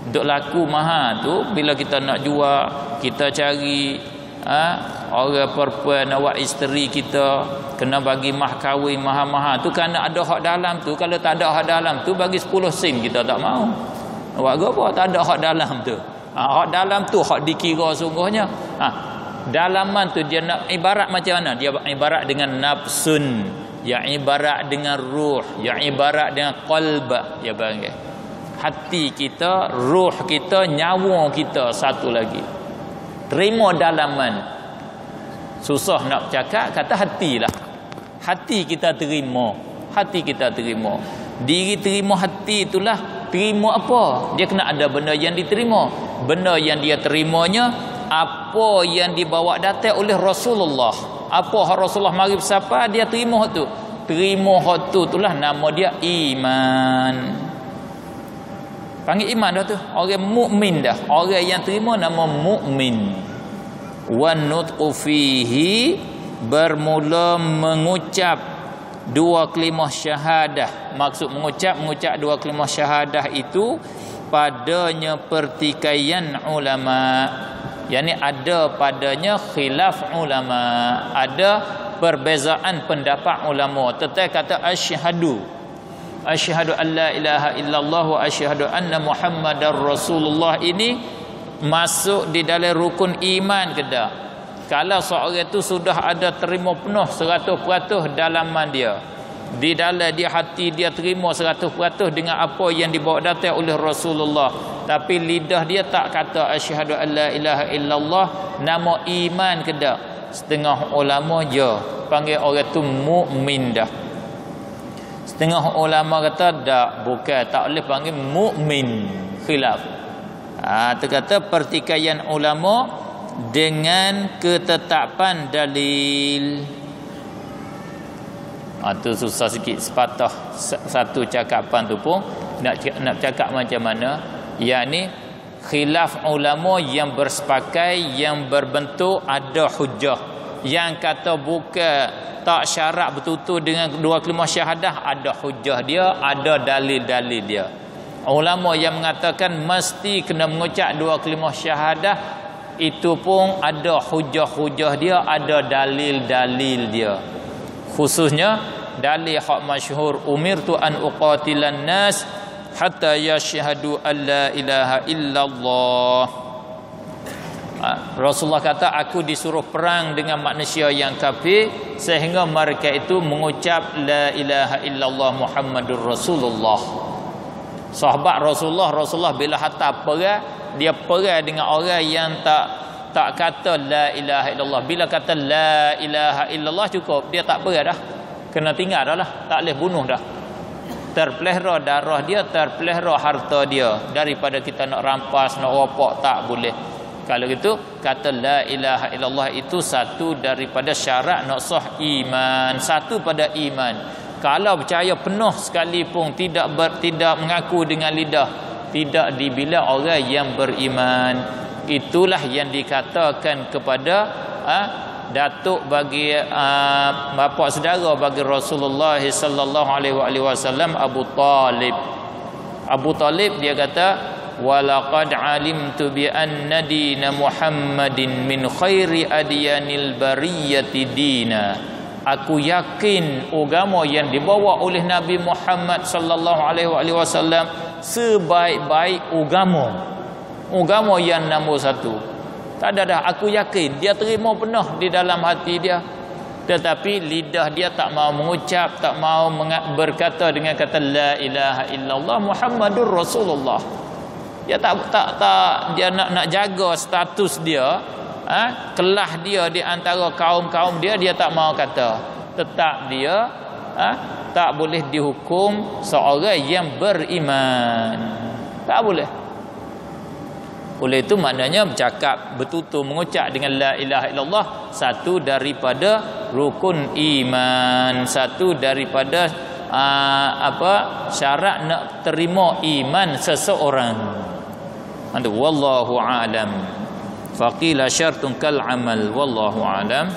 Duk laku mahal tu, bila kita nak jual, kita cari ha, orang perempuan awak isteri kita kena bagi mah kahwin mahal-mahal tu, kerana ada hak dalam tu. Kalau tak ada hak dalam tu, bagi sepuluh sen kita tak mau. Awak apa? Tak ada hak dalam tu. Ha, hak dalam tu hak dikira sungguhnya. Ha, dalaman tu dia nak ibarat macam mana? Dia ibarat dengan nafsun, yang ibarat dengan ruh, yang ibarat dengan qalb, dia panggil. Hati kita, ruh kita, nyawa kita satu lagi. Terima dalaman. Susah nak cakap, kata hatilah. Hati kita terima. Hati kita terima. Diri terima hati itulah. Terima apa? Dia kena ada benda yang diterima. Benda yang dia terimanya, apa yang dibawa datang oleh Rasulullah. Apa Rasulullah mari bersapa, dia terima tu. Terima hak tu itulah nama dia iman. Panggil iman dah tu. Orang mukmin dah. Orang yang terima nama mukmin. Wan nutqu fihi, bermula mengucap dua kalimah syahadah. Maksud mengucap mengucap dua kalimah syahadah itu padanya pertikaian ulama. Yani ada padanya khilaf ulama. Ada perbezaan pendapat ulama. Tetap kata asyhadu asyhadu an la ilaha illallah wa asyhadu anna muhammadar rasulullah ini masuk di dalam rukun iman ke tak? Kalau seorang itu sudah ada terima penuh seratus peratus dalaman dia, di dalam dia hati dia terima seratus peratus dengan apa yang dibawa datang oleh Rasulullah, tapi lidah dia tak kata asyhadu an la ilaha illallah, nama iman ke tak? Setengah ulama je panggil orang tu mukmin dah. Setengah ulama kata tak, bukan, tak boleh panggil mukmin, khilaf. Ha, terkata pertikaian ulama dengan ketetapan dalil. Ha, tu susah sikit, sepatah satu cakapan tu pun nak nak cakap macam mana. Yang ni khilaf ulama yang bersepakai, yang berbentuk ada hujah. Yang kata bukan, tak syarat betul-betul dengan dua kalimah syahadah, ada hujah dia, ada dalil-dalil dia. Ulama yang mengatakan mesti kena mengucap dua kalimah syahadah, itu pun ada hujah-hujah dia, ada dalil-dalil dia. Khususnya dalil hak masyhur, umirtu an uqatilan nas hatta yashhadu an la ilaha illallah. Rasulullah kata, aku disuruh perang dengan manusia yang kafir sehingga mereka itu mengucap la ilaha illallah Muhammadur Rasulullah. Sahabat Rasulullah, Rasulullah bila hantar perang, dia perang dengan orang yang tak tak kata la ilaha illallah. Bila kata la ilaha illallah cukup, dia tak perang dah. Kena tinggal dah lah, tak boleh bunuh dah. Terpelihara darah dia, terpelihara harta dia. Daripada kita nak rampas, nak ropak, tak boleh. Kalau gitu, kata la ilaha illallah itu satu daripada syarat nak sah iman, satu pada iman. Kalau percaya penuh sekalipun tidak ber, tidak mengaku dengan lidah, tidak dibilang orang yang beriman. Itulah yang dikatakan kepada ha, datuk bagi uh, bapa saudara bagi Rasulullah sallallahu alaihi wasallam, Abu Talib. Abu Talib dia kata, walaqad alimtu bi anna dina Muhammadin min khairi adyanil bariyati dina. Aku yakin agama yang dibawa oleh Nabi Muhammad sallallahu alaihi wasallam sebaik-baik agama. Agama yang nombor satu. Tak ada dah, aku yakin dia terima penuh di dalam hati dia. Tetapi lidah dia tak mau mengucap, tak mau berkata dengan kata la ilaha illallah Muhammadur Rasulullah. Dia tak tak tak dia nak nak jaga status dia, ha, kelas dia di antara kaum-kaum dia, dia tak mau kata. Tetap dia ha, tak boleh dihukum seorang yang beriman. Tak boleh. Oleh itu maknanya bercakap betul-betul mengucap dengan la ilaha illallah satu daripada rukun iman, satu daripada aa, apa syarat nak terima iman seseorang. Anda wallahu a'lam. Faqila syartun kal amal wallahu a'lam.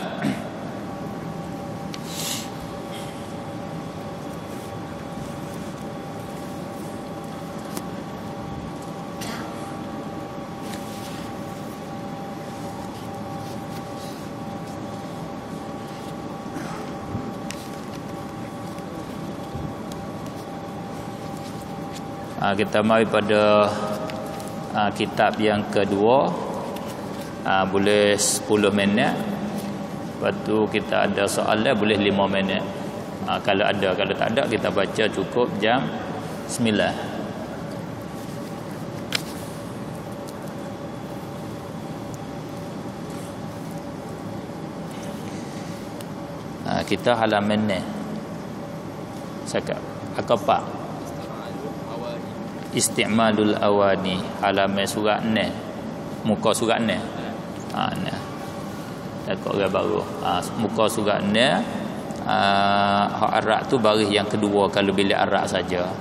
Ha, kita mari pada ha, kitab yang kedua. Ha, boleh sepuluh minit. Lepas tu kita ada soalan boleh lima minit. Ha, kalau ada, kalau tak ada kita baca cukup jam sembilan. Ha, kita halaman ni. Cakap apa pak? Isti'malul awani, halaman surat ni, muka surat ni. Ha ni. Takut orang baru. Ha, muka surat ni, ha, hak arak tu baris yang kedua kalau bila arak saja.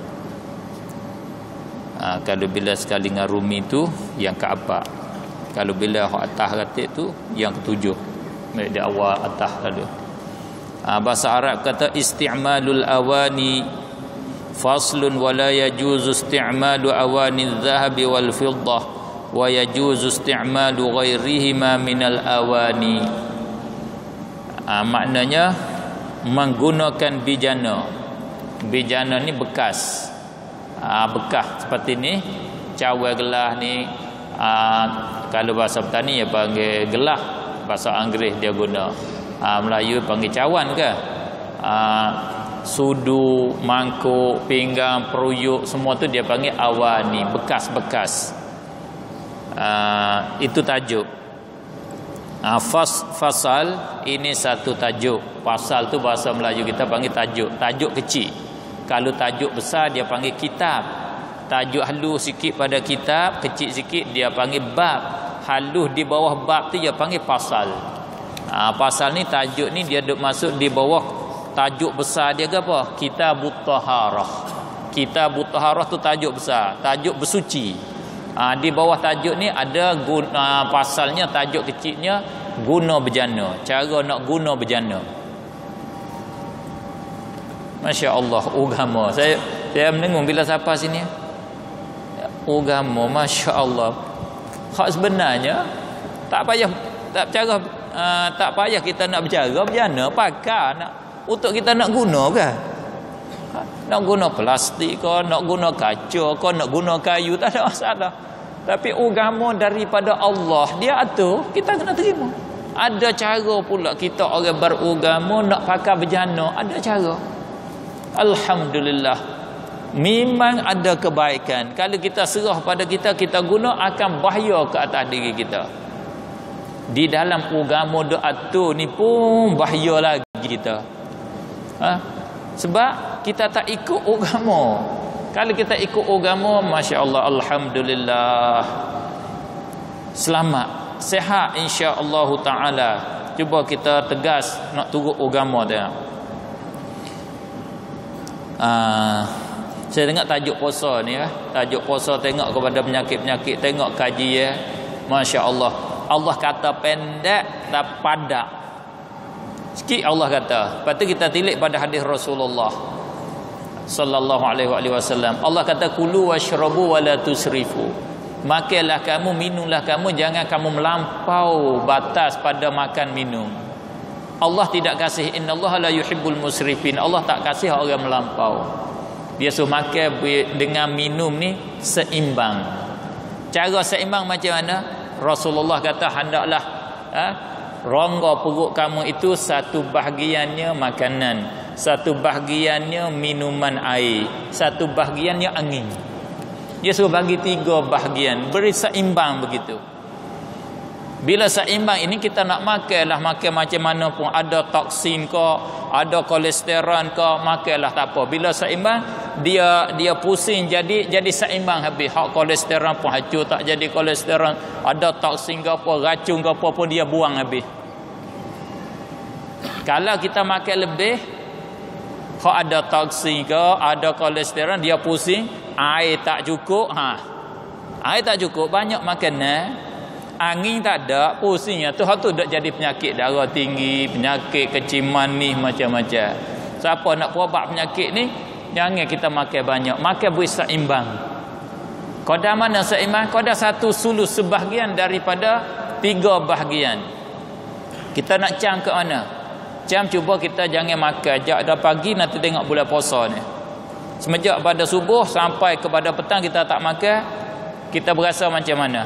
Ha, kalau bila sekali dengan rumi tu yang keempat. Kalau bila hak atas ratik tu yang ketujuh. Di awal atas lalu. Ha, bahasa Arab kata isti'malul awani faslun wa la yajuzu isti'malu awani adh-dhahabi wal fiddah wa yajuzu isti'malu ghairihima minal awani. Ha, maknanya menggunakan bijana. Bijana ni bekas. Ha, bekas seperti ni, cawan gelas ni, ha, kalau bahasa petani dia panggil gelas, bahasa Inggeris dia guna. Ha, Melayu panggil cawan ke? Ha, sudu, mangkuk, pinggang, peruyuk, semua tu dia panggil awani, bekas-bekas. Uh, itu tajuk. Uh, fas, fasal ini satu tajuk. Pasal tu bahasa Melayu kita panggil tajuk. Tajuk kecil. Kalau tajuk besar dia panggil kitab. Tajuk halus sikit pada kitab, kecil sikit dia panggil bab. Halus di bawah bab tu dia panggil pasal. Uh, pasal ni tajuk ni dia duk masuk di bawah tajuk besar dia ke apa? Kitabut Taharah. Kitabut Taharah tu tajuk besar, tajuk bersuci. Ha, di bawah tajuk ni ada guna, pasalnya, tajuk kecilnya guna bejana, cara nak guna bejana. Masya Allah, agama. Saya saya mendengung bila siapa sini. Agama, Masya Allah. Hak sebenarnya tak payah, tak cara, uh, tak payah kita nak bercara bejana, pakar nak untuk kita nak guna ke? Nak guna plastik ke, nak guna kaca ke, nak guna kayu, tak ada masalah. Tapi agama daripada Allah, dia atur, kita kena terima. Ada cara pula kita orang beragama nak pakai bejana, ada cara. Alhamdulillah. Memang ada kebaikan. Kalau kita serah pada kita, kita guna akan bahaya ke atas diri kita. Di dalam agama dia atur ni pun bahaya lagi kita. Ha? Sebab kita tak ikut agama. Kalau kita ikut agama, Masya Allah, Alhamdulillah, selamat, sehat insya-Allah ta'ala. Cuba kita tegas nak turut agama dia. Uh, saya tengok tajuk puasa ni ya. Tajuk puasa tengok kepada penyakit-penyakit, tengok kaji ya. Masya Allah. Allah kata pendek tak padat. Sikit Allah kata. Lepas tu kita tilik pada hadis Rasulullah sallallahu alaihi wasallam. Allah kata kulu washrabu wala tusrifu. Makanlah kamu, minumlah kamu, jangan kamu melampau batas pada makan minum. Allah tidak kasih, innallaha la yuhibbul musrifin. Allah tak kasih orang melampau. Dia suruh makan dengan minum ni seimbang. Cara seimbang macam mana? Rasulullah kata hendaklah ha? Rongga perut kamu itu satu bahagiannya makanan, satu bahagiannya minuman air, satu bahagiannya angin. Dia suruh bagi tiga bahagian, beri seimbang begitu. Bila seimbang ini kita nak makanlah, makan macam mana pun, ada toksin ke, ada kolesterol ke, makanlah tak apa. Bila seimbang, dia dia pusing jadi jadi seimbang habis. Hak kolesterol pun hancur, tak jadi kolesterol. Ada toksin ke apa, racun ke apa pun dia buang habis. Kalau kita makan lebih, hak ada toksin ke, ada kolesterol, dia pusing, air tak cukup, ha. Air tak cukup, banyak makanan, angin tak ada, pusingnya tu hak tu dak jadi penyakit darah tinggi, penyakit kecil manis macam-macam. Siapa nak berubat penyakit ni, jangan kita makan banyak, makan berseimbang. Qadar mana seimbang? Qadar satu sulus, sebahagian daripada tiga bahagian. Kita nak cam ke mana? Cam cuba kita jangan makan jap dah pagi nanti tengok bulan puasa ni. Semenjak pada subuh sampai kepada petang kita tak makan, kita berasa macam mana?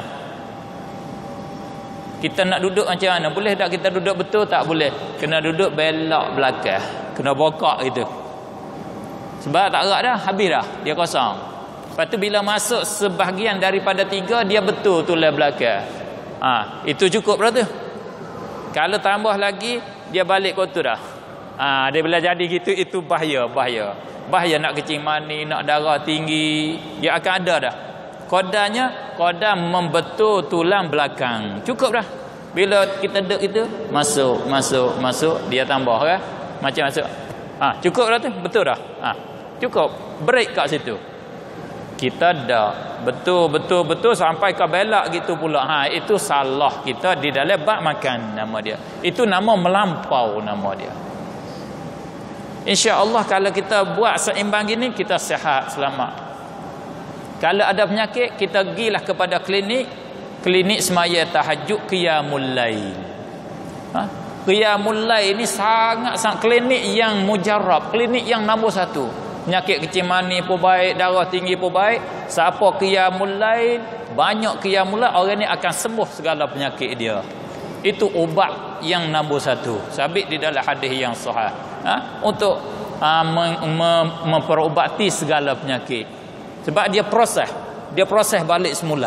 Kita nak duduk macam mana? Boleh tak kita duduk betul? Tak boleh. Kena duduk belak belakang. Kena bokak gitu. Sebab tak gerak dah, habis dah. Dia kosong. Lepas tu bila masuk sebahagian daripada tiga, dia betul tulang belakang. Ha, itu cukup dah tu. Kalau tambah lagi, dia balik kotor dah. Ha, dia bila jadi gitu, itu bahaya, bahaya. Bahaya nak kencing mani, nak darah tinggi, dia akan ada dah. Kodanya, koda membetul tulang belakang. Cukup dah. Bila kita duduk itu, masuk, masuk, masuk, dia tambah kan? Macam masuk. Ha, cukup dah tu, betul dah. Ha, cukup. Break kat situ. Kita dah betul, betul, betul sampai ke belak gitu pula. Ha, itu salah kita di dalam bab makan nama dia. Itu nama melampau nama dia. InsyaAllah kalau kita buat seimbang gini, kita sihat, selamat. Kalau ada penyakit, kita pergilah kepada klinik. Klinik semaya tahajud qiyamul lail. Ha? Qiyamul lail ni sangat-sangat klinik yang mujarab, klinik yang nombor satu. Penyakit kencing mani pun baik, darah tinggi pun baik. Siapa qiyamul lail, banyak qiyamul lail, orang ni akan sembuh segala penyakit dia. Itu ubat yang nombor satu. Sabit di dalam hadis yang sahih. Ha? Untuk uh, mem mem memperubati segala penyakit. Sebab dia proses. Dia proses balik semula.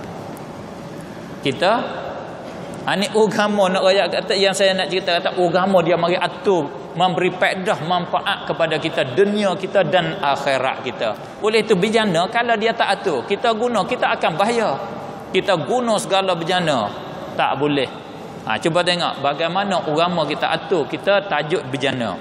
Kita ini agama nak raya kata yang saya nak cerita kata agama dia mari atur, memberi faedah manfaat kepada kita dunia kita dan akhirat kita. Oleh itu bejana kalau dia tak atur, kita guna kita akan bahaya. Kita guna segala bejana tak boleh. Ha, cuba tengok bagaimana agama kita atur, kita tajuk bejana.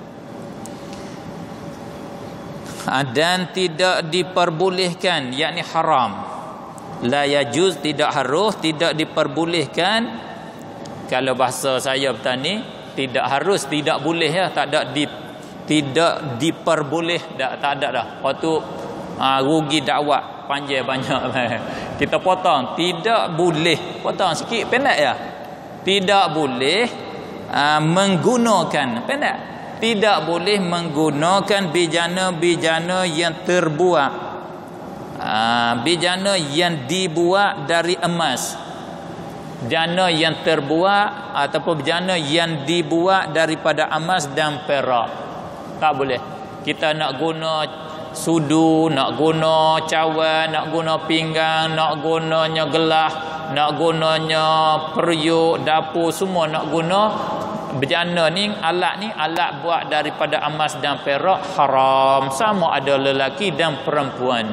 Ha, dan tidak diperbolehkan, yakni haram. La yajuz, tidak harus, tidak diperbolehkan. Kalau bahasa saya bertani, tidak harus, tidak boleh ya, tak ada di, tidak diperboleh, tak, tak ada dah. Waktu ha, rugi dakwah panjang banyak. Kita potong, tidak boleh. Potong sikit pendek ya. Tidak boleh uh, menggunakan, pendek. Tidak boleh menggunakan bejana-bejana yang terbuat, uh, bejana yang dibuat dari emas, bejana yang terbuat ataupun bejana yang dibuat daripada emas dan perak. Tak boleh. Kita nak guna sudu, nak guna cawan, nak guna pinggang, nak gunanya gelas, nak gunanya periuk, dapur, semua nak guna. Bejana ni, alat ni, alat buat daripada emas dan perak, haram. Sama ada lelaki dan perempuan.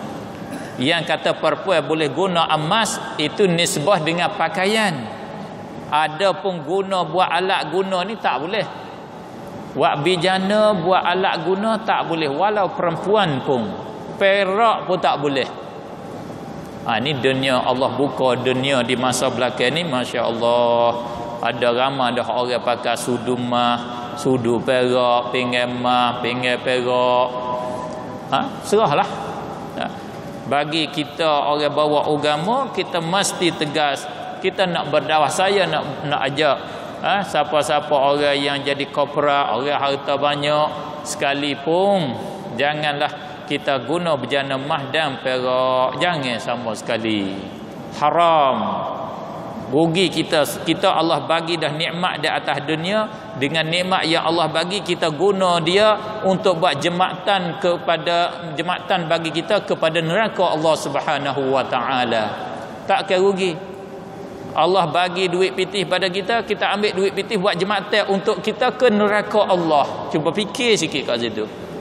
Yang kata perempuan boleh guna emas, itu nisbah dengan pakaian. Ada pun guna buat alat guna ni tak boleh. Buat bejana, buat alat guna tak boleh. Walau perempuan pun, perak pun tak boleh. Ha, ni dunia Allah buka dunia di masa belakang ni, Masya Allah. Ada ramai dah orang pakai sudu mah, sudu perak, pinggan mah, pinggan perak. Ha, serahlah. Ha. Bagi kita orang bawa agama, kita mesti tegas. Kita nak berdakwah, saya nak nak ajak ha, siapa-siapa orang yang jadi korporat, orang harta banyak sekalipun, janganlah kita guna bejana emas dan perak. Jangan sama sekali. Haram. Rugi kita. Kita Allah bagi dah nikmat di atas dunia. Dengan nikmat yang Allah bagi, kita guna dia untuk buat jembatan kepada jembatan bagi kita kepada neraka Allah Subhanahu wa taala. Takkan rugi. Allah bagi duit pitih pada kita, kita ambil duit pitih buat jembatan untuk kita ke neraka Allah. Cuba fikir sikit kat situ.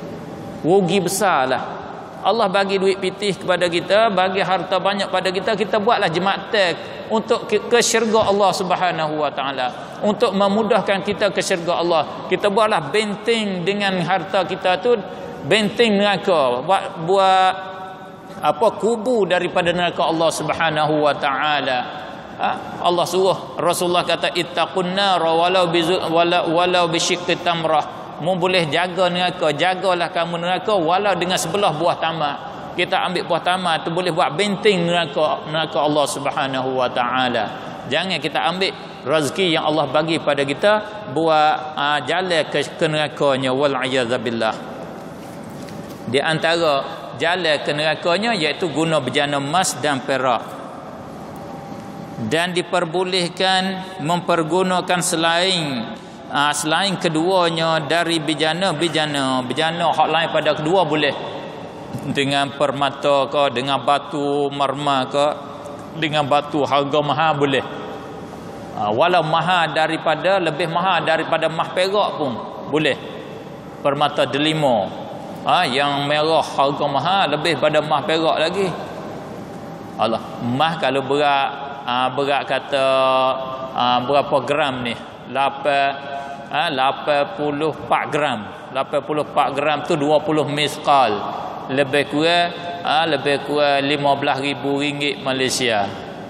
Rugi besarlah. Allah bagi duit pitih kepada kita, bagi harta banyak pada kita, kita buatlah jembatan untuk ke, ke syurga Allah Subhanahu wa taala, untuk memudahkan kita ke syurga Allah. Kita buatlah benteng dengan harta kita tu, benteng neraka, buat buat apa kubu daripada neraka Allah Subhanahu wa taala. Ha? Allah suruh Rasulullah kata ittaqun nar walau bi walau walau bi syiqqi tamrah. Mu boleh jaga neraka, jagalah kamu neraka walau dengan sebelah buah tamat. Kita ambil buah tamat tu boleh buat benteng neraka neraka Allah Subhanahu wa taala. Jangan kita ambil rezeki yang Allah bagi pada kita buat uh, jalan ke, ke nerakanya, wal a'yadzabillah. Di antara jalan ke nerakanya iaitu guna bejana emas dan perak. Dan diperbolehkan mempergunakan selain aa, selain keduanya dari bejana-bejana. Bejana hak lain pada kedua boleh. Dengan permata ke, dengan batu marmer ke, dengan batu harga mahal boleh. Aa, walau mahal daripada, lebih mahal daripada emas perak pun boleh. Permata delima. Ha, yang merah harga mahal lebih pada emas perak lagi. Allah, emas kalau berat ha, berat kata ha, berapa gram ni? lapan ha, lapan puluh empat gram. lapan puluh empat gram tu dua puluh misqal. Lebih kurang ha, lebih kurang lima belas ribu ringgit Malaysia.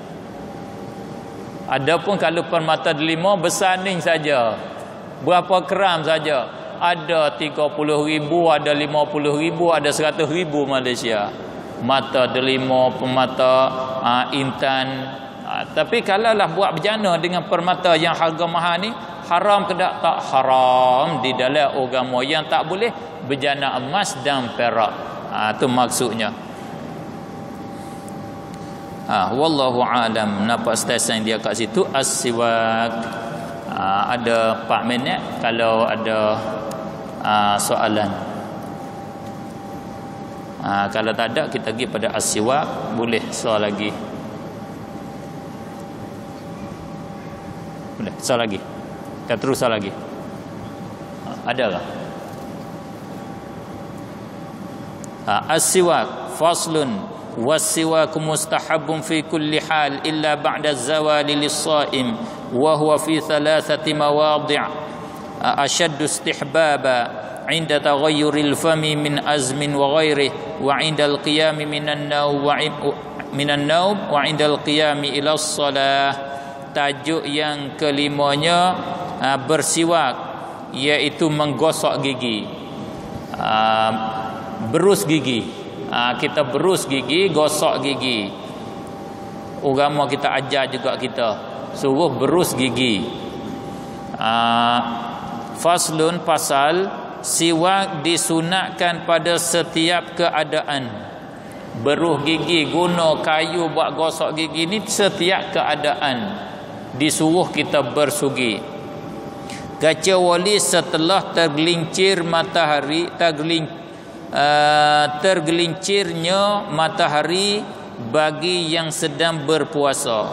Adapun kalau permata delima besar ni saja. Berapa gram saja? Ada tiga puluh ribu, ada lima puluh ribu, ada seratus ribu Malaysia. Mata delima, permata uh, intan. Uh, tapi kalaulah buat berjana dengan permata yang harga mahal ni, haram ke tak? Tak haram di dalam agama. Yang tak boleh berjana emas dan perak. Itu uh, maksudnya. Ah, wallahu alam. Nampak stesen dia kat situ as-siwak. Uh, ada empat minit kalau ada uh, soalan. Uh, kalau tak ada kita pergi pada as-siwak, boleh soal lagi. Boleh soal lagi. Kita terus soal lagi. Uh, ada lah. Uh, as-siwak faslun was-siwak mustahabun fi kulli hal illa ba'da az-zawali lis-sha'im wa huwa fi thalathati mawadi' ashaddu istihbaba 'inda taghayyuril fami min azmin wa ghairihi wa 'inda al-qiyam min an-nawm wa min an-nawm wa 'inda al-qiyam ila as-salah. Tajuk yang kelimanya bersiwak, iaitu menggosok gigi, berus gigi. Ha, kita berus gigi, gosok gigi. Agama kita ajar juga kita suruh berus gigi. Ha, faslun pasal siwak disunatkan pada setiap keadaan. Berus gigi guna kayu buat gosok gigi ni setiap keadaan disuruh kita bersugi. Kecuali setelah tergelincir matahari, tergelincir Uh, tergelincirnya matahari bagi yang sedang berpuasa.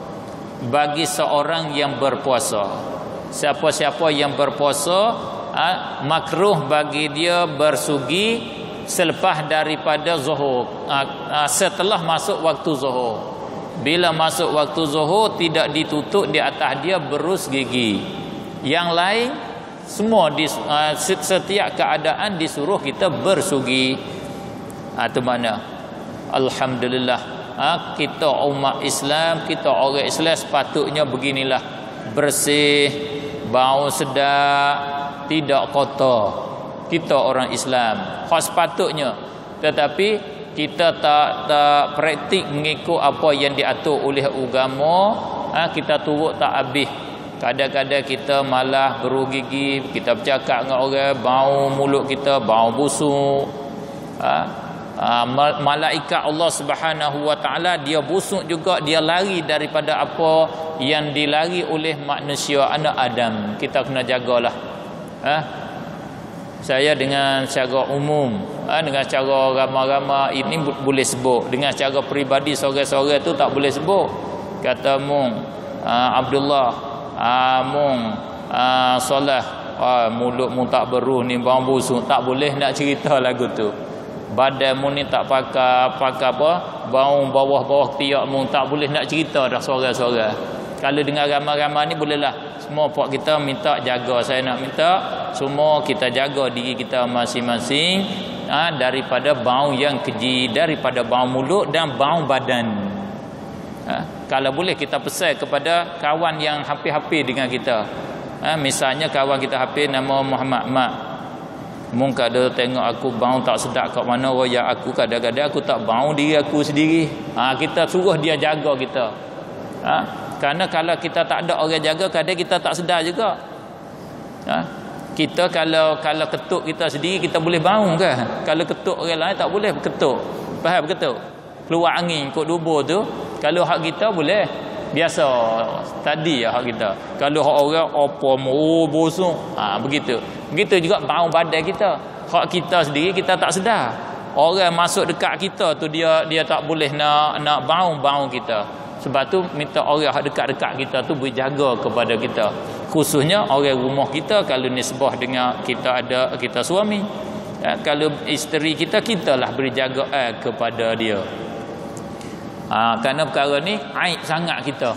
Bagi seorang yang berpuasa, siapa-siapa yang berpuasa, uh, makruh bagi dia bersugi selepas daripada zuhur, uh, uh, setelah masuk waktu zuhur. Bila masuk waktu zuhur tidak ditutup di atas dia berus gigi. Yang lain semua di, uh, setiap keadaan disuruh kita bersugi. Itu uh, mana? Alhamdulillah, uh, kita umat Islam, kita orang Islam sepatutnya beginilah, bersih, bau sedap, tidak kotor. Kita orang Islam hak sepatutnya. Tetapi kita tak tak praktik mengikut apa yang diatur oleh agama. uh, Kita turut tak habis. Kadang-kadang kita malah berus gigi, kita bercakap dengan orang, bau mulut kita, bau busuk. Ha? Ha, malaikat Allah Subhanahu Wa Taala dia busuk juga, dia lari daripada apa yang dilari oleh manusia anak Adam. Kita kena jagalah. Ha? Saya dengan secara umum, ha, dengan cara ramai-ramai ini boleh sebut, dengan cara peribadi seorang-seorang tu tak boleh sebut. Kata mung uh, Abdullah, Ah, mung ah, solah ah, mulut mu tak beruh ni, bau busuk, tak boleh nak cerita lagu tu. Badan mu ni tak pakai pakai apa, bau bawah-bawah tiak mu, tak boleh nak cerita dah suara-suara. Kalau dengan ramai-ramai ni bolehlah. Semua pak kita minta jaga. Saya nak minta semua kita jaga diri kita masing-masing, ah, daripada bau yang keji, daripada bau mulut dan bau badan. Ha, kalau boleh kita pesan kepada kawan yang hampir-hampir dengan kita. Ha, misalnya kawan kita hampir nama Muhammad Mak. Mungkin ada tengok aku bau tak sedap kat mana raya aku, kadang-kadang aku tak bau diri aku sendiri. Ha, kita suruh dia jaga kita. Ha, kerana kalau kita tak ada orang jaga, kadang kita tak sedar juga. Ha, Kita kalau kalau ketuk kita sendiri kita boleh bau kan? Kalau ketuk orang lain tak boleh ketuk. Faham ketuk? Keluar angin ikut dubur tu, kalau hak kita boleh. Biasa tadi ya hak kita. Kalau hak orang apa oh bosok, ha begitu. Begitu juga bau badan kita. Hak kita sendiri kita tak sedar. Orang masuk dekat kita tu dia dia tak boleh nak nak bau-bau kita. Sebab tu minta orang hak dekat-dekat kita tu berjaga kepada kita. Khususnya orang rumah kita kalau nisbah dengan kita ada kita suami. Ya, kalau isteri kita kitalah beri jaga eh, kepada dia. Ha, kerana perkara ni aib sangat kita.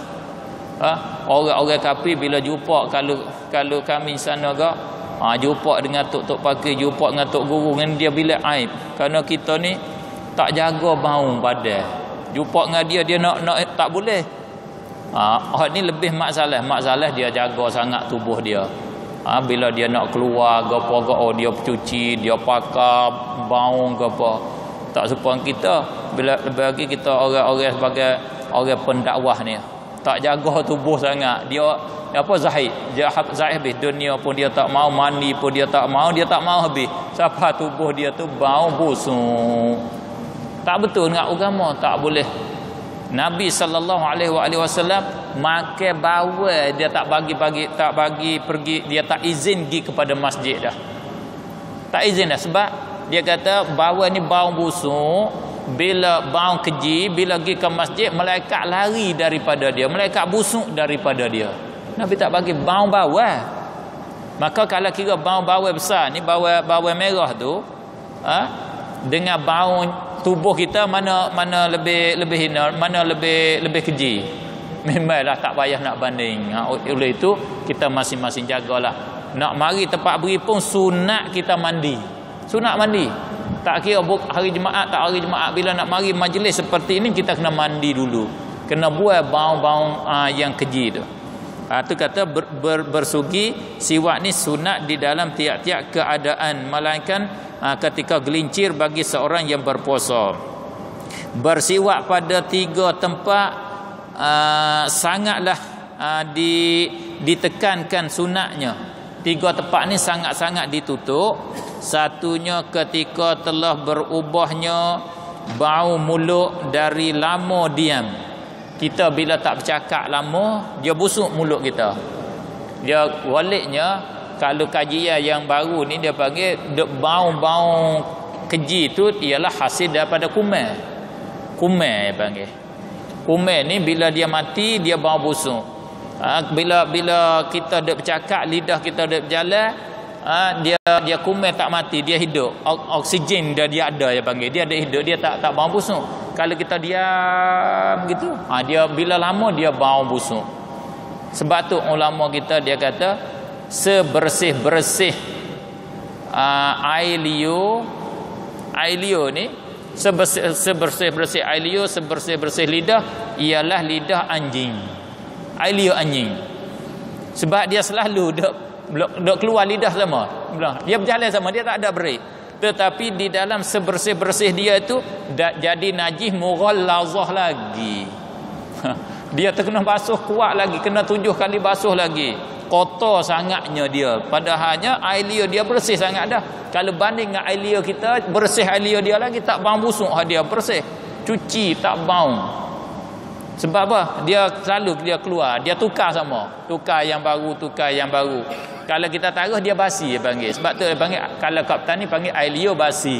Ha, orang-orang kafir bila jumpa kalau kalau kami sana gak ha, jumpa dengan tok-tok pakai, jumpa dengan tok guru dengan dia bila aib. Kerana kita ni tak jaga bau badan. Jumpa dengan dia dia nak nak tak boleh. Ha, ni lebih masalah. Masalah dia jaga sangat tubuh dia. Ha, bila dia nak keluar gapo gapo dia cuci, dia pakai bau gapo. Tak serupa kita bila bagi kita orang-orang sebagai orang pendakwah ni tak jaga tubuh sangat, dia apa zahid dia zahid habis dunia pun dia tak mau, mandi pun dia tak mau, dia tak mau habis siapa tubuh dia tu bau busuk. Tak betul dengan agama, tak boleh. Nabi sallallahu alaihi wasallam makan bawal dia tak bagi-bagi tak bagi pergi, dia tak izin pergi kepada masjid dah. Tak izin dah sebab dia kata bawal ni bau busuk, bila bau keji, bila pergi ke masjid malaikat lari daripada dia, malaikat busuk daripada dia. Nabi tak bagi bau bawal. Maka kalau kira bau bawal besar ni, bawal bawal merah tu, ha, dengan bau tubuh kita mana mana lebih lebih hina, mana lebih lebih keji. Memanglah tak payah nak banding. Ha, oleh itu kita masing-masing jagalah. Nak mari tempat beri pun sunat kita mandi. Sunat mandi. Tak kira hari Jumaat tak hari Jumaat, bila nak mari majlis seperti ini kita kena mandi dulu. Kena buang bau-bau uh, yang keji tu. Ah tu kata ber, ber, bersugi siwak ni sunat di dalam tiap-tiap keadaan, melainkan uh, ketika gelincir bagi seorang yang berpuasa. Bersiwak pada tiga tempat uh, sangatlah uh, di ditekankan sunatnya. Tiga tempat ni sangat-sangat ditutup. Satunya ketika telah berubahnya bau mulut dari lama diam. Kita bila tak bercakap lama, dia busuk mulut kita. Dia waliknya kalau kajian yang baru ni dia panggil bau-bau keji tu ialah hasil daripada kuman. Kuman dia panggil. Kuman ni bila dia mati dia bau busuk. Ha, bila bila kita duk bercakap, lidah kita duk berjalan, ha, dia dia kuman tak mati, dia hidup. Oksigen dia dia ada dia panggil. Dia ada hidup, dia tak tak bau busuk. Kalau kita diam gitu, ha, dia bila lama dia bau busuk. Sebab tu ulama kita dia kata sebersih-bersih uh, air liur, air liur ni sebersih, sebersih-bersih air liur, sebersih-bersih lidah ialah lidah anjing. Air liur anjing. Sebab dia selalu dok dok keluar lidah sama. Dia berjalan sama, dia tak ada break. Tetapi di dalam sebersih-bersih dia itu jadi najis mughallazah lagi. Dia terkena basuh kuat lagi, kena tujuh kali basuh lagi. Kotor sangatnya dia. Padahalnya air liur dia bersih sangat dah. Kalau banding dengan air liur kita, bersih air liur dia lagi, tak bau busuk dia bersih. Cuci tak bau. Sebab apa? Dia selalu dia keluar, dia tukar sama. Tukar yang baru, tukar yang baru. Kalau kita taruh dia basi dia panggil. Sebab tu dia panggil, kalau kat petani panggil air liur basi.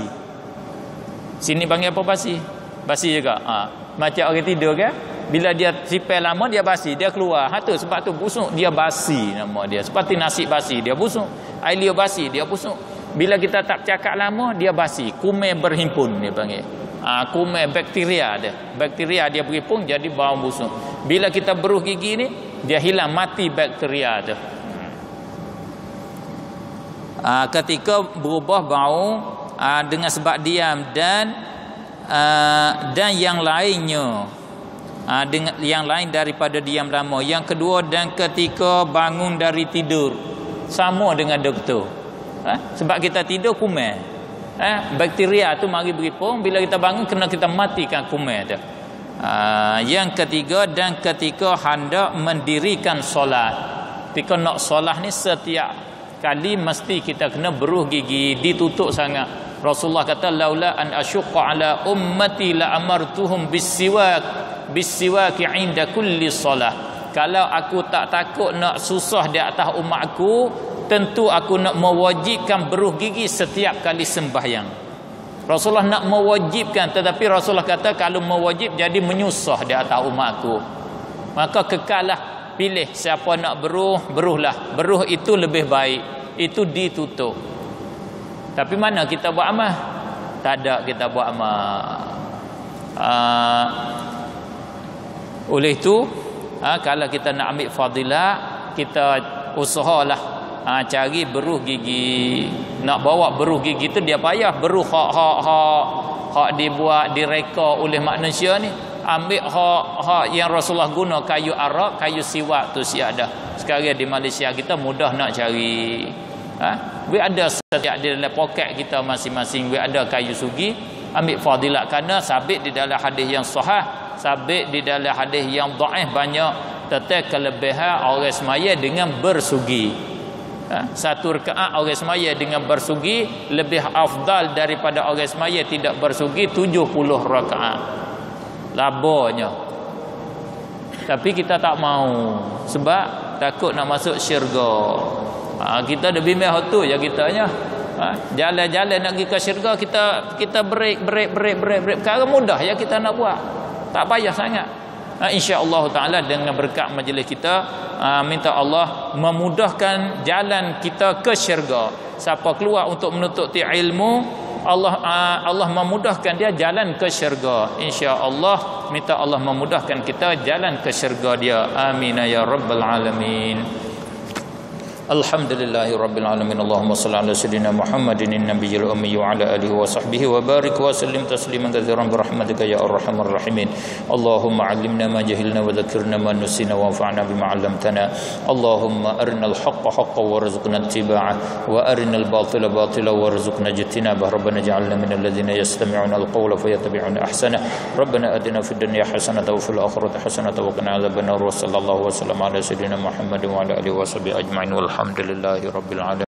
Sini panggil apa basi? Basi juga. Ha. Macam orang tidur kan? Bila dia sipel lama dia basi, dia keluar. Ha tu sebab tu busuk dia basi nama dia. Seperti nasi basi dia busuk. Air liur basi dia busuk. Bila kita tak cakap lama dia basi. Kuman berhimpun dia panggil. Ha, kuman bakteria dia. Bakteria dia berhimpun jadi bau busuk. Bila kita beruh gigi ni dia hilang, mati bakteria tu. Ha, ketika berubah bau ha, dengan sebab diam dan uh, dan yang lainnya. Ha, dengan yang lain daripada diam lama. Yang kedua dan ketika bangun dari tidur. Sama dengan doktor. Ha? Sebab kita tidur kuman. Ha? Bakteria tu mari beripung. Bila kita bangun kena kita matikan kuman tu. Ha, yang ketiga dan ketika hendak mendirikan solat. Ketika nak solat ni setiap kali mesti kita kena beruh gigi, ditutup sangat. Rasulullah kata laula an asyqa ala ummati la amartuhum bisiwak bisiwaki inda kulli salah. Kalau aku tak takut nak susah di atas umat aku, tentu aku nak mewajibkan beruh gigi setiap kali sembahyang. Rasulullah nak mewajibkan, tetapi Rasulullah kata kalau mewajib jadi menyusah di atas umat aku. Maka kekallah, pilih siapa nak beruh, beruhlah. Beruh itu lebih baik, itu ditutup. Tapi mana kita buat amal? Tak ada kita buat amal. Uh, oleh itu, ha, kalau kita nak ambil fadilah, kita usahalah ha, cari beruh gigi. Nak bawa beruh gigi tu dia payah beruh hak hak hak hak dibuat direka oleh manusia ni. Ambil hak hak yang Rasulullah guna, kayu arak, kayu siwak tu siap dah. Sekarang di Malaysia kita mudah nak cari. Ha? We ada setiap di dalam poket kita masing-masing, we ada kayu sugi. Ambil fadilah kerana sabit di dalam hadis yang sahih, sabit di dalam hadis yang dhaif banyak tentang kelebihan orang semaya dengan bersugi. Ha? Satu rakaat orang semaya dengan bersugi lebih afdal daripada orang semaya tidak bersugi tujuh puluh rakaat. Labanya. Tapi kita tak mau sebab takut nak masuk syurga. Ha, kita ada bimbang tu ya kitanya. Ha, jalan-jalan nak pergi ke syurga, kita kita break break break break break. Perkara mudah ya kita nak buat. Tak payah sangat. Ha, insya-Allah taala dengan berkat majlis kita, ha, minta Allah memudahkan jalan kita ke syurga. Siapa keluar untuk menuntut ilmu, Allah uh, Allah memudahkan dia jalan ke syurga. Insya-Allah minta Allah memudahkan kita jalan ke syurga dia. Amin ya rabbal alamin. Alhamdulillahirabbil alamin. Allahumma shalli ala sayidina Muhammadin nabiyil ummi wa ala alihi wa sahbihi wa barik wa sallim tasliman katsiran bi rahmatika ya arhamar rahimin. Allahumma 'allimna ma jahilna wa dhakkirna ma nusina wa anfa'na bima 'allamtana. Allahumma arinal haqqa haqqan warzuqna ittiba'ah wa arinal batila batila warzuqna ijtinabah. Rabbana ij'alna minal ladzina yastami'una al-qawla fayattabi'una ahsana. Rabbana atina fid dunya hasanatan wa fil akhirati hasanatan wa qina adzabannar. Wa sallallahu wa sallam ala sayidina Muhammadin wa ala alihi wa sahbihi ajma'in. Alhamdulillahi rabbil alamin.